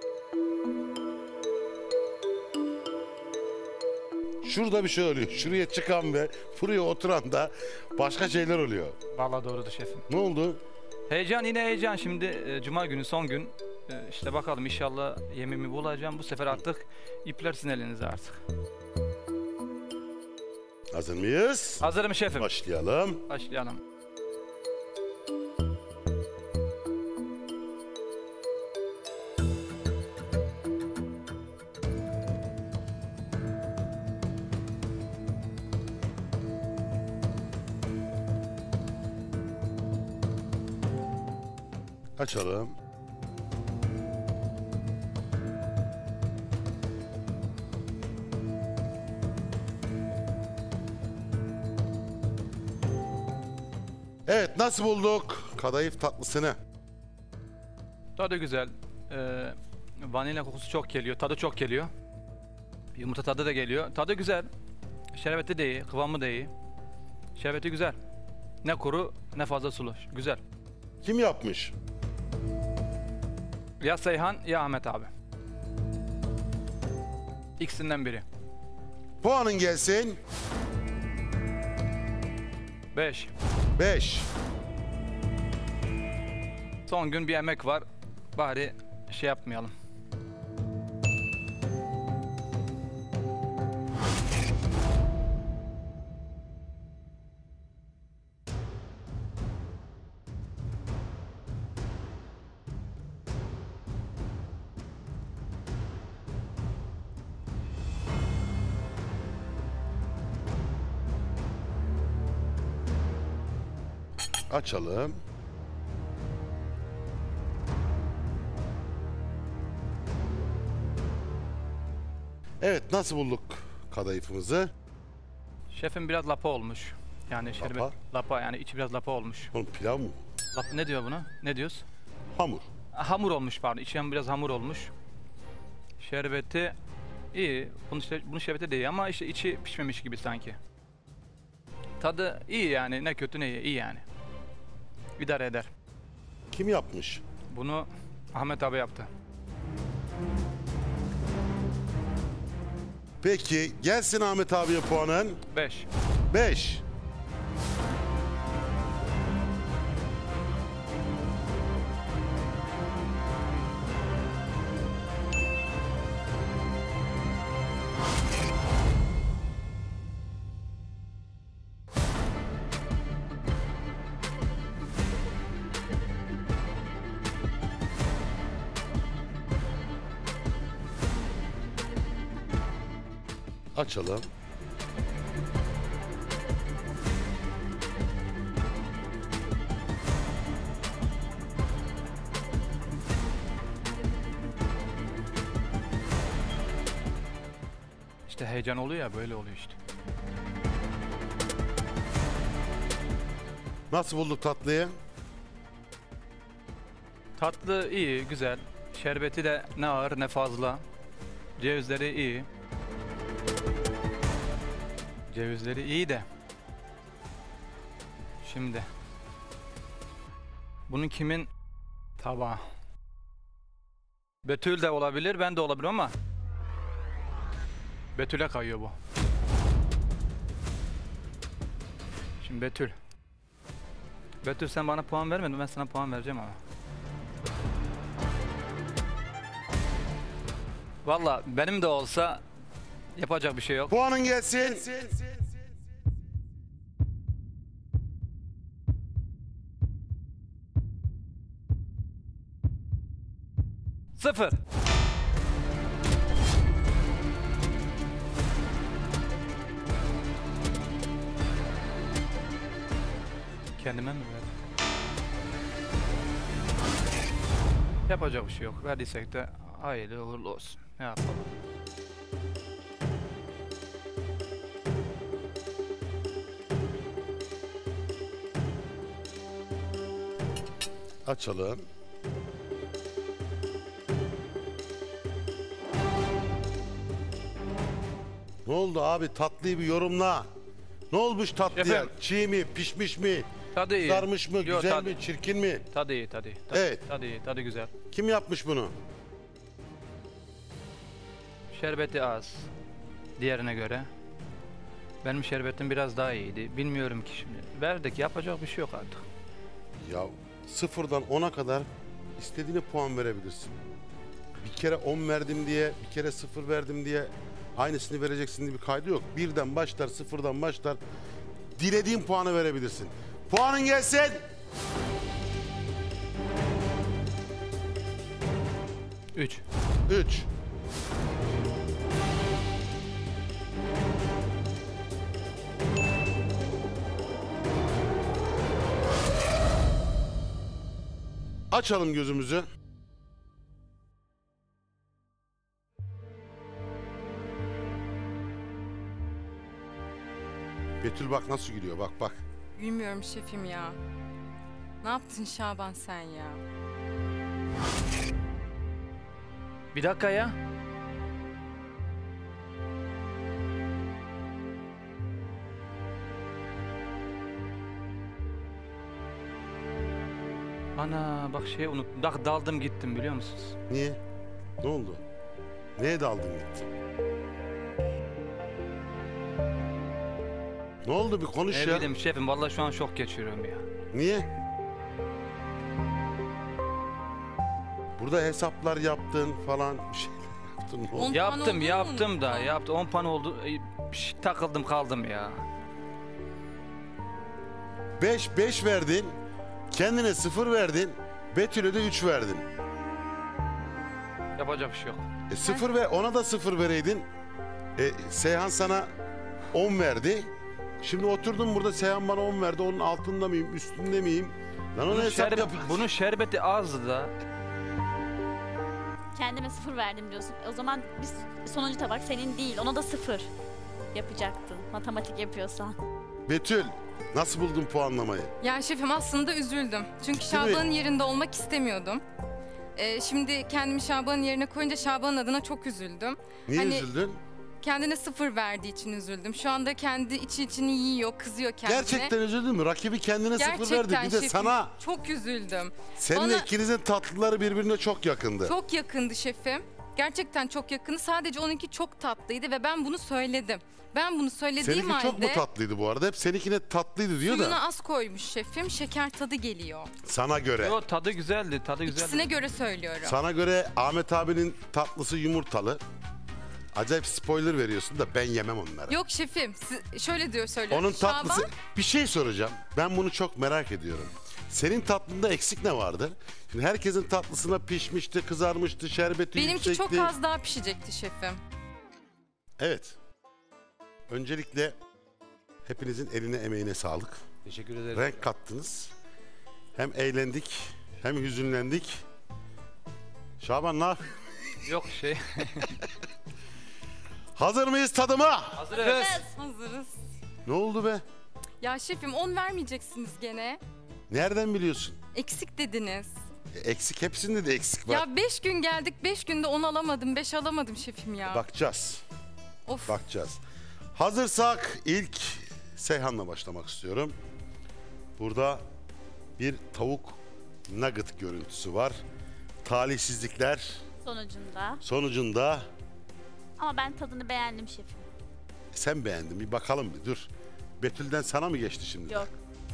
A: Şurada bir şey oluyor. Şuraya çıkan ve buraya oturan da başka şeyler oluyor.
B: Vallahi doğrudur şefim.
A: Ne oldu?
B: Heyecan yine heyecan. Şimdi e, cuma günü son gün. E, işte bakalım inşallah yemeğimi bulacağım. Bu sefer artık iplersin elinize artık.
A: Hazır mıyız?
B: Hazırım şefim.
A: Başlayalım.
B: Başlayalım.
A: Açalım. Evet, nasıl bulduk kadayıf tatlısını?
B: Tadı güzel. Ee, vanilya kokusu çok geliyor. Tadı çok geliyor. Yumurta tadı da geliyor. Tadı güzel. Şerbeti de iyi. Kıvamı da iyi. Şerbeti güzel. Ne kuru ne fazla sulu. Güzel.
A: Kim yapmış?
B: Ya Seyhan ya Ahmet abi. İkisinden biri.
A: Puanın gelsin.
B: beş.
A: beş.
B: Son gün bir emek var. Bari şey yapmayalım.
A: Açalım. Evet, nasıl bulduk kadayıfımızı?
B: Şefim biraz lapa olmuş. Yani şerbet
A: Lapa?
B: lapa yani içi biraz lapa olmuş.
A: Oğlum pilav mı?
B: Lap, ne diyor buna? Ne diyoruz?
A: Hamur.
B: Hamur olmuş pardon. İçi hem biraz hamur olmuş. Şerbeti iyi. Bunun, işte, bunun şerbeti de iyi ama işte içi pişmemiş gibi sanki. Tadı iyi yani. Ne kötü ne iyi. İyi yani. İdare eder.
A: Kim yapmış?
B: Bunu Ahmet abi yaptı.
A: Peki gelsin Ahmet abiye puanın.
B: beş.
A: beş. Açalım.
B: İşte heyecan oluyor ya böyle oluyor işte.
A: Nasıl bulduk tatlıyı?
B: Tatlı iyi, güzel. Şerbeti de ne ağır ne fazla. Cevizleri iyi. Cevizleri iyi de. Şimdi. Bunun kimin tabağı? Betül de olabilir, ben de olabilir ama Betül'e kayıyor bu. Şimdi Betül. Betül sen bana puan vermedin, ben sana puan vereceğim ama. Valla benim de olsa yapacak bir şey yok.
A: Puanın gelsin.
B: Sıfır. Kendime mi verdim? Yapacak bir şey yok. Verdiysek de hayırlı uğurlu olsun. Ne yapalım?
A: Açalım. Ne oldu abi? Tatlıyı bir yorumla. Ne olmuş tatlıya?
B: Şefim.
A: Çiğ mi, pişmiş mi,
B: Tadı iyi.
A: kızarmış mı,
B: Yo,
A: güzel
B: tadı-
A: mi, çirkin mi?
B: Tadı iyi, tadı iyi. Tadı,
A: Evet.
B: Tadı iyi, tadı güzel.
A: Kim yapmış bunu?
B: Şerbeti az. Diğerine göre. Benim şerbetim biraz daha iyiydi. Bilmiyorum ki şimdi. Verdik, yapacak bir şey yok artık.
A: Ya sıfırdan ona kadar istediğine puan verebilirsin. Bir kere on verdim diye, bir kere sıfır verdim diye aynısını vereceksin diye bir kaydı yok. Birden başlar, sıfırdan başlar. Dilediğin puanı verebilirsin. Puanın gelsin.
B: Üç.
A: Üç. Açalım gözümüzü. Betül bak nasıl gülüyor, bak bak.
E: Bilmiyorum şefim ya. Ne yaptın Şaban sen ya?
B: Bir dakika ya. Ana bak şey unuttum. Bak daldım gittim biliyor musunuz?
A: Niye? Ne oldu? Neye daldın gittin? Ne oldu bir konuş
B: Ne
A: ya.
B: bileyim şefim vallahi şu an şok geçiriyorum ya.
A: Niye? Burada hesaplar yaptın falan bir şeyler yaptın. Ne oldu?
E: On puan
B: Yaptım
E: olduğunu
B: yaptım da
E: unuttum.
B: yaptım. on puan oldu. Ay, şş, takıldım kaldım ya.
A: beş beş verdin. Kendine sıfır verdin. Betül'e de üç verdin.
B: Yapacak bir şey yok.
A: E sıfır ve ona da sıfır vereydin. E, Seyhan sana on verdi. Şimdi oturdum burada Seyhan bana on verdi. Onun altında mıyım, üstünde miyim? Lan ona
B: Bunun,
A: hesap
B: şerbe-
A: yap.
B: bunun şerbeti azdı da.
C: Kendime sıfır verdim diyorsun. O zaman biz sonuncu tabak senin değil. Ona da sıfır yapacaktın. Matematik yapıyorsan.
A: Betül, nasıl buldun puanlamayı?
E: Ya şefim aslında üzüldüm. Çünkü
A: mi?
E: Şaban'ın yerinde olmak istemiyordum. Ee, şimdi kendimi Şaban'ın yerine koyunca Şaban'ın adına çok üzüldüm.
A: Niye
E: Hani-
A: üzüldün?
E: Kendine sıfır verdiği için üzüldüm. Şu anda kendi içi içini yiyor, kızıyor kendine.
A: Gerçekten üzüldün mü? Rakibi kendine sıfır verdi. Bir de
E: şefim,
A: sana.
E: çok üzüldüm.
A: Seninle
E: Bana-
A: ikinizin tatlıları birbirine çok yakındı.
E: Çok yakındı şefim. Gerçekten çok yakındı. Sadece onunki çok tatlıydı ve ben bunu söyledim. Ben bunu söylediğim
A: Seninki
E: halde
A: çok mu tatlıydı bu arada? Hep seninkine tatlıydı diyor
E: suyuna
A: da.
E: az koymuş şefim. Şeker tadı geliyor.
A: Sana göre.
B: Yo tadı güzeldi tadı güzeldi.
E: İkisine göre söylüyorum.
A: Sana göre Ahmet abinin tatlısı yumurtalı. Acayip spoiler veriyorsun da ben yemem onları.
E: Yok şefim, siz- şöyle diyor söylüyorum.
A: Onun tatlısı...
E: Şaban,
A: Bir şey soracağım. Ben bunu çok merak ediyorum. Senin tatlında eksik ne vardı? Şimdi herkesin tatlısına pişmişti, kızarmıştı, şerbeti
E: benimki
A: yüksekti.
E: çok az daha pişecekti şefim.
A: Evet. Öncelikle hepinizin eline emeğine sağlık.
D: Teşekkür ederim.
A: Renk kattınız. Hem eğlendik hem hüzünlendik. Şaban ne yap-
B: Yok şey.
A: Hazır mıyız tadıma?
B: Hazırız.
E: Hazırız.
A: Ne oldu be?
E: Ya şefim on vermeyeceksiniz gene.
A: Nereden biliyorsun?
E: Eksik dediniz.
A: E, eksik hepsinde de eksik var.
E: Ya beş gün geldik, beş günde on alamadım, beş alamadım şefim ya.
A: Bakacağız.
E: Of.
A: Bakacağız. Hazırsak ilk Seyhan'la başlamak istiyorum. Burada bir tavuk nugget görüntüsü var. Talihsizlikler
C: Sonucunda.
A: sonucunda
C: Ama ben tadını beğendim şefim.
A: sen beğendin. Bir bakalım bir dur. Betül'den sana mı geçti şimdi?
C: Yok.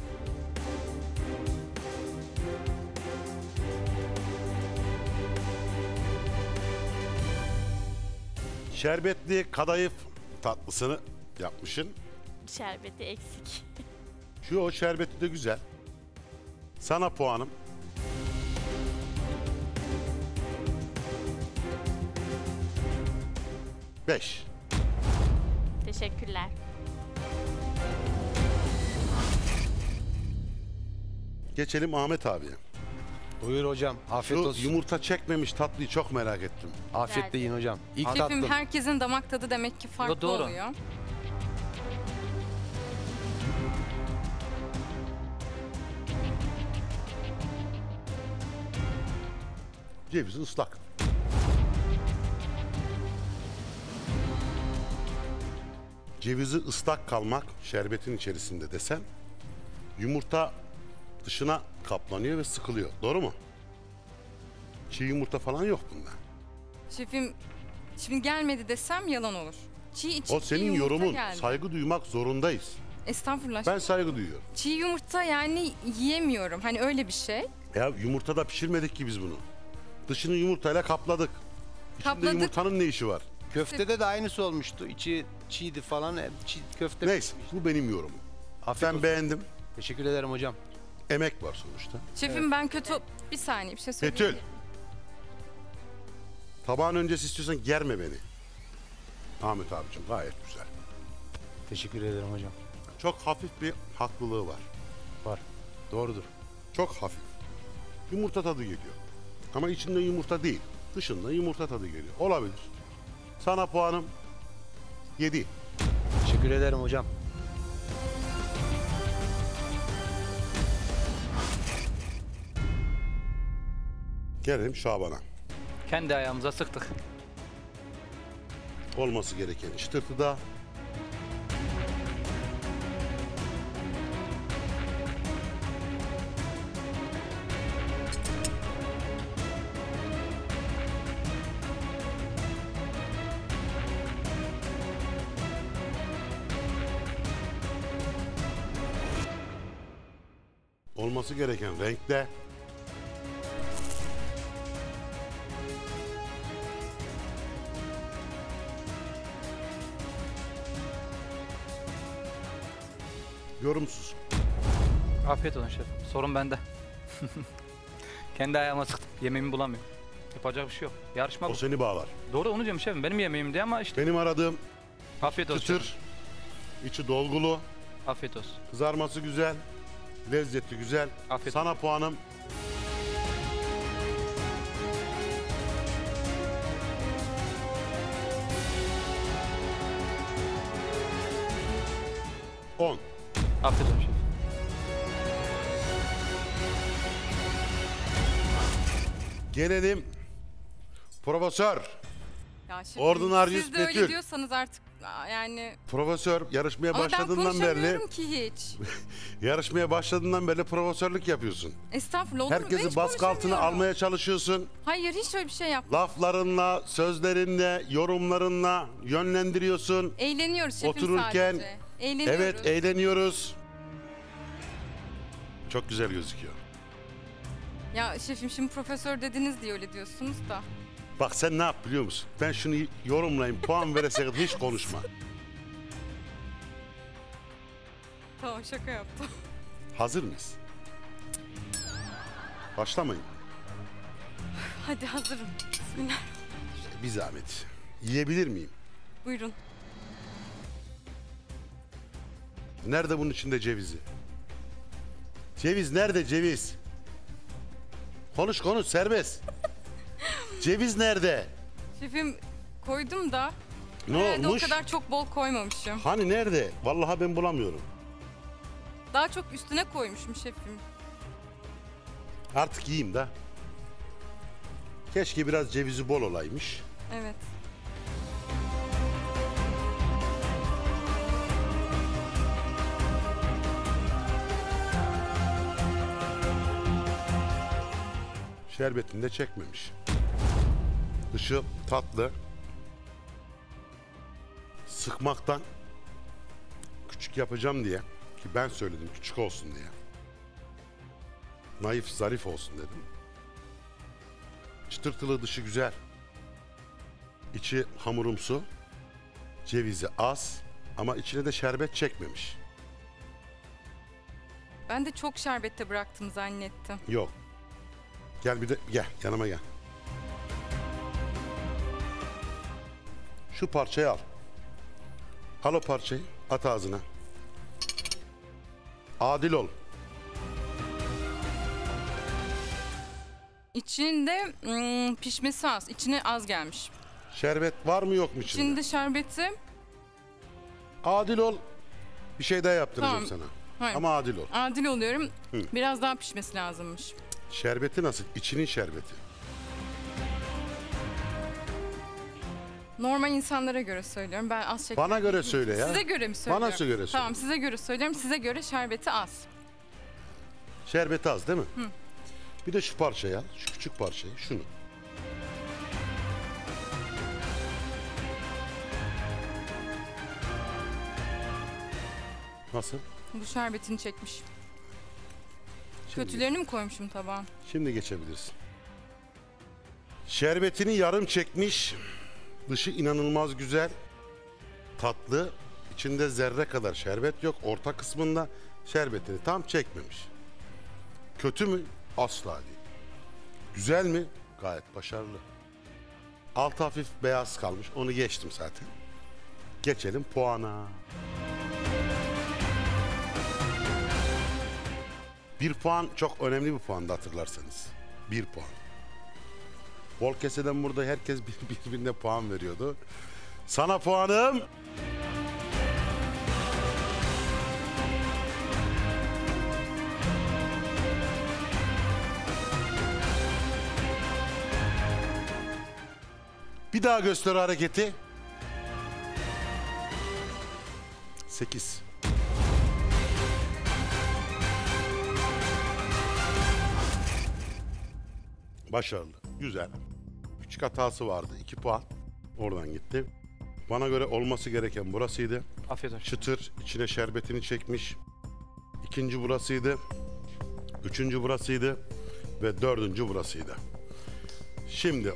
A: Şerbetli kadayıf tatlısını yapmışsın.
C: Şerbeti eksik.
A: Şu o şerbeti de güzel. Sana puanım. Beş.
C: Teşekkürler.
A: Geçelim Ahmet abiye.
D: Buyur hocam. Afiyet
A: Şu
D: olsun.
A: yumurta çekmemiş tatlıyı çok merak ettim.
D: Afiyetle yiyin hocam. İlk
E: Şefim
D: tatlım.
E: herkesin damak tadı demek ki farklı
B: doğru.
E: oluyor.
A: Cevizi ıslak. Cevizi ıslak kalmak şerbetin içerisinde desem, yumurta dışına kaplanıyor ve sıkılıyor. Doğru mu? Çiğ yumurta falan yok bunda.
E: Şefim şimdi gelmedi desem yalan olur. Çiğ içi
A: O
E: çiğ
A: senin
E: yumurta
A: yorumun.
E: geldi.
A: Saygı duymak zorundayız.
E: Estağfurullah.
A: Ben saygı duyuyorum.
E: Çiğ yumurta yani yiyemiyorum. Hani öyle bir şey.
A: Ya yumurtada pişirmedik ki biz bunu. Dışını yumurtayla kapladık. İçinde
E: Kapladık.
A: yumurtanın ne işi var?
D: Köftede de aynısı olmuştu. İçi çiğdi falan. hep Çiğ köfte.
A: Neyse bu benim yorumum.
D: Afiyet
A: Ben
D: olsun.
A: beğendim.
D: Teşekkür ederim hocam.
A: Emek var sonuçta.
E: Şefim ben kötü... Bir saniye bir şey söyleyeyim.
A: Betül. Tabağın öncesi istiyorsan germe beni. Ahmet abicim gayet güzel.
D: Teşekkür ederim hocam.
A: Çok hafif bir haklılığı var.
D: Var. Doğrudur.
A: Çok hafif. Yumurta tadı geliyor. Ama içinde yumurta değil. Dışında yumurta tadı geliyor. Olabilir. Sana puanım yedi.
D: Teşekkür ederim hocam.
A: Gelelim Şaban'a.
B: Kendi ayağımıza sıktık.
A: Olması gereken çıtırtıda. olması gereken renkte. Yorumsuz.
B: Afiyet olsun şef. Sorun bende. Kendi ayağıma sıktım. Yemeğimi bulamıyorum. Yapacak bir şey yok. Yarışma
A: O
B: bu.
A: seni bağlar.
B: Doğru onu diyorum şefim. Benim yemeğim diye ama işte.
A: Benim aradığım
B: Afiyet olsun.
A: çıtır,
B: şefim.
A: içi dolgulu,
B: Afiyet olsun.
A: kızarması güzel, lezzeti güzel.
B: Afiyet
A: Sana puanım on.
B: Afiyet olsun şefim.
A: Gelelim Profesör.
E: Ya şefim,
A: Ordinarius
E: siz de öyle
A: Betül.
E: diyorsanız artık aa, yani.
A: Profesör yarışmaya
E: Ama ben
A: başladığından beri
E: konuşamıyorum ki hiç.
A: yarışmaya başladığından beri profesörlük yapıyorsun.
E: Estağfurullah olur mu? Ben
A: Herkesi
E: hiç
A: baskı altına
E: konuşamıyorum.
A: almaya çalışıyorsun.
E: Hayır hiç öyle bir şey yapmadım.
A: Laflarınla, sözlerinle, yorumlarınla yönlendiriyorsun.
E: Eğleniyoruz şefim
A: Otururken,
E: sadece. Eğleniyoruz.
A: Evet, eğleniyoruz. Çok güzel gözüküyor.
E: Ya şefim şimdi profesör dediniz diye öyle diyorsunuz da.
A: Bak sen ne yap biliyor musun? Ben şunu yorumlayayım, puan veresek hiç konuşma.
E: Tamam şaka yaptım.
A: Hazır mıyız? Başlamayın.
E: Hadi hazırım. Bismillah.
A: Bir zahmet. Yiyebilir miyim?
E: Buyurun.
A: Nerede bunun içinde cevizi? Ceviz nerede ceviz? Konuş konuş serbest. Ceviz nerede?
E: Şefim koydum da.
A: Ne
E: Herhalde
A: olmuş?
E: o kadar çok bol koymamışım.
A: Hani nerede? Vallahi ben bulamıyorum.
E: Daha çok üstüne koymuşum şefim.
A: Artık yiyeyim de. Keşke biraz cevizi bol olaymış.
E: Evet.
A: Şerbetini de çekmemiş. Dışı tatlı. Sıkmaktan küçük yapacağım diye, ki ben söyledim küçük olsun diye. Naif, zarif olsun dedim. Çıtırtılı, dışı güzel. İçi hamurumsu. Cevizi az ama içine de şerbet çekmemiş.
E: Ben de çok şerbette bıraktım zannettim.
A: Yok. Gel bir de gel yanıma gel. Şu parçayı al. Al o parçayı, at ağzına. Adil ol.
E: İçinde ım, pişmesi az. İçine az gelmiş.
A: Şerbet var mı yok mu içinde?
E: İçinde şerbeti.
A: Adil ol. Bir şey daha yaptıracağım
E: Tamam.
A: sana.
E: Hayır.
A: Ama adil ol.
E: Adil oluyorum.
A: Hı.
E: Biraz daha pişmesi lazımmış.
A: Şerbeti nasıl? İçinin şerbeti.
E: Normal insanlara göre söylüyorum. Ben az şeker...
A: Bana göre söyle ya.
E: Size göre mi söylüyorum?
A: Bana göre söyle.
E: Tamam size göre söylüyorum. Size göre şerbeti az.
A: Şerbeti az değil mi?
E: Hı.
A: Bir de şu parçayı al. Şu küçük parçayı. Şunu. Nasıl?
E: Bu şerbetini çekmiş.
A: Şimdi,
E: Kötülerini mi koymuşum tabağa?
A: şimdi geçebilirsin. Şerbetini yarım çekmiş. Dışı inanılmaz güzel. Tatlı. İçinde zerre kadar şerbet yok. Orta kısmında şerbetini tam çekmemiş. Kötü mü? Asla değil. Güzel mi? Gayet başarılı. Altı hafif beyaz kalmış. Onu geçtim zaten. Geçelim puana. Bir puan çok önemli bir puandı hatırlarsanız. Bir puan. Bol keseden burada herkes bir- birbirine puan veriyordu. Sana puanım... Bir daha göster hareketi. Sekiz. Başarılı. Güzel. Küçük hatası vardı. iki puan. Oradan gitti. Bana göre olması gereken burasıydı.
B: Afiyet olsun.
A: Çıtır, içine şerbetini çekmiş. İkinci burasıydı. Üçüncü burasıydı ve dördüncü burasıydı. Şimdi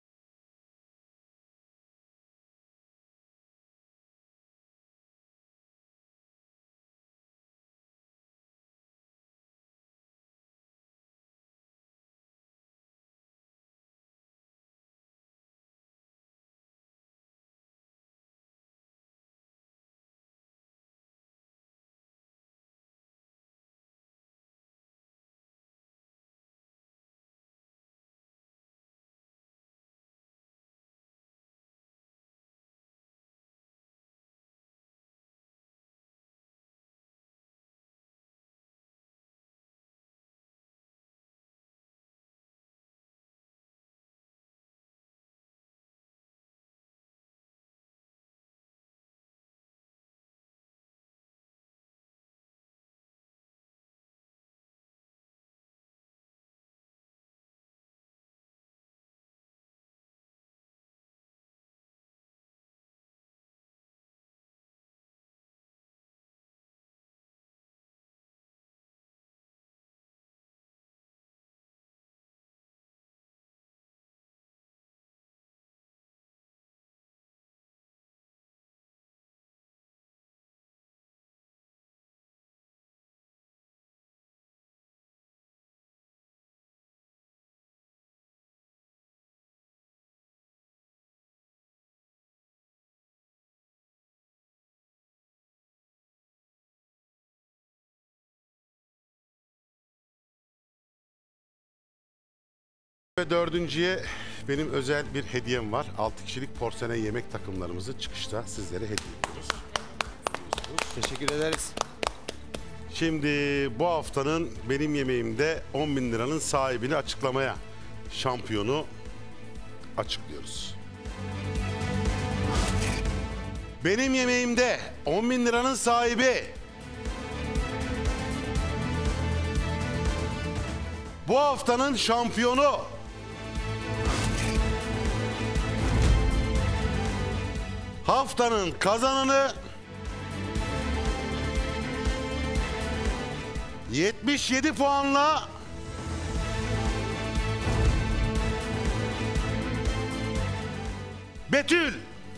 A: ve dördüncüye benim özel bir hediyem var. Altı kişilik porselen yemek takımlarımızı çıkışta sizlere hediye ediyoruz.
D: Teşekkür ederiz.
A: Şimdi bu haftanın benim yemeğimde on bin liranın sahibini açıklamaya, şampiyonu açıklıyoruz. Benim yemeğimde on bin liranın sahibi bu haftanın şampiyonu haftanın kazananı yetmiş yedi puanla Betül.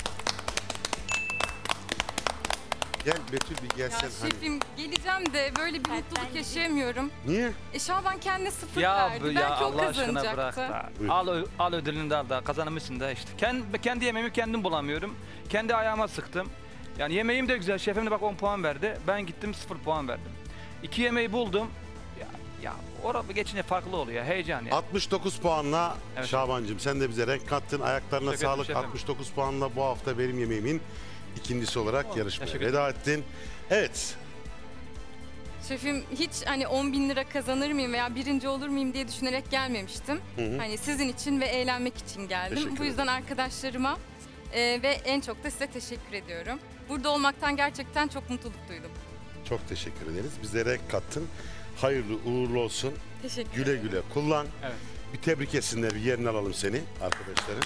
A: Gel Betül bir
E: Ya
A: gelsen hani.
E: şefim geleceğim de böyle bir mutluluk yaşayamıyorum.
A: Niye?
E: E Şaban kendine sıfır
B: Ya,
E: verdi.
B: bu- ya
E: Belki o
B: Allah aşkına
E: kazanacaktı.
B: bırak da.
A: Buyurun.
B: Al, ö- al ödülünü de al da kazanmışsın da işte. Kendi, kendi yemeğimi kendim bulamıyorum. Kendi ayağıma sıktım. Yani yemeğim de güzel. Şefim de bak on puan verdi. Ben gittim sıfır puan verdim. İki yemeği buldum. Ya, ya orada geçince farklı oluyor. Heyecan ya.
A: altmış dokuz puanla
B: Evet.
A: Şabancığım sen de bize renk kattın. Ayaklarına
B: Teşekkür ederim
A: sağlık.
B: şefim.
A: altmış dokuz puanla bu hafta benim yemeğimin ikincisi olarak yarışmaya
B: teşekkür
A: veda ettin. Evet.
E: Şefim hiç hani on bin lira kazanır mıyım veya birinci olur muyum diye düşünerek gelmemiştim.
A: Hı hı.
E: Hani sizin için ve eğlenmek için geldim.
A: Teşekkür
E: Bu yüzden arkadaşlarıma e, ve en çok da size teşekkür ediyorum. Burada olmaktan gerçekten çok mutluluk duydum.
A: Çok teşekkür ederiz. Bize renk kattın. Hayırlı uğurlu olsun.
E: Teşekkür
A: Güle
E: ederim.
A: güle kullan.
B: Evet.
A: Bir tebrik etsinler. Bir yerine alalım seni arkadaşların.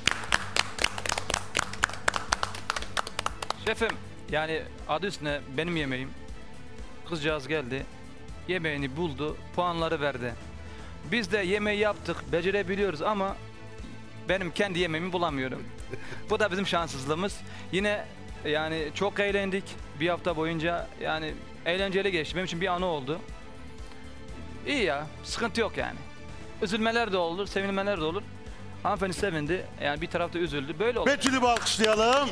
B: Şefim yani adı üstüne benim yemeğim. Kızcağız geldi. Yemeğini buldu. Puanları verdi. Biz de yemeği yaptık. Becerebiliyoruz ama benim kendi yemeğimi bulamıyorum. Bu da bizim şanssızlığımız. Yine yani çok eğlendik. Bir hafta boyunca yani eğlenceli geçti. Benim için bir anı oldu. İyi ya. Sıkıntı yok yani. Üzülmeler de olur. Sevinmeler de olur. Hanımefendi sevindi. Yani bir tarafta üzüldü. Böyle oldu.
A: Betül'ü bir alkışlayalım.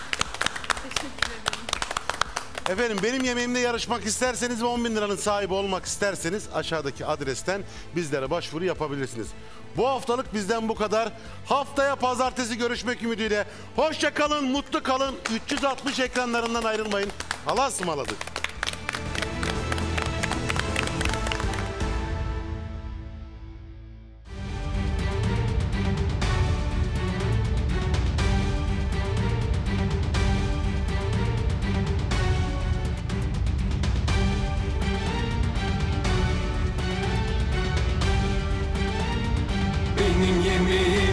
A: Efendim benim yemeğimde yarışmak isterseniz ve on bin liranın sahibi olmak isterseniz aşağıdaki adresten bizlere başvuru yapabilirsiniz. Bu haftalık bizden bu kadar. Haftaya pazartesi görüşmek ümidiyle. Hoşça kalın, mutlu kalın. üç yüz altmış ekranlarından ayrılmayın. Allah'a ısmarladık.
G: Benim yemeğim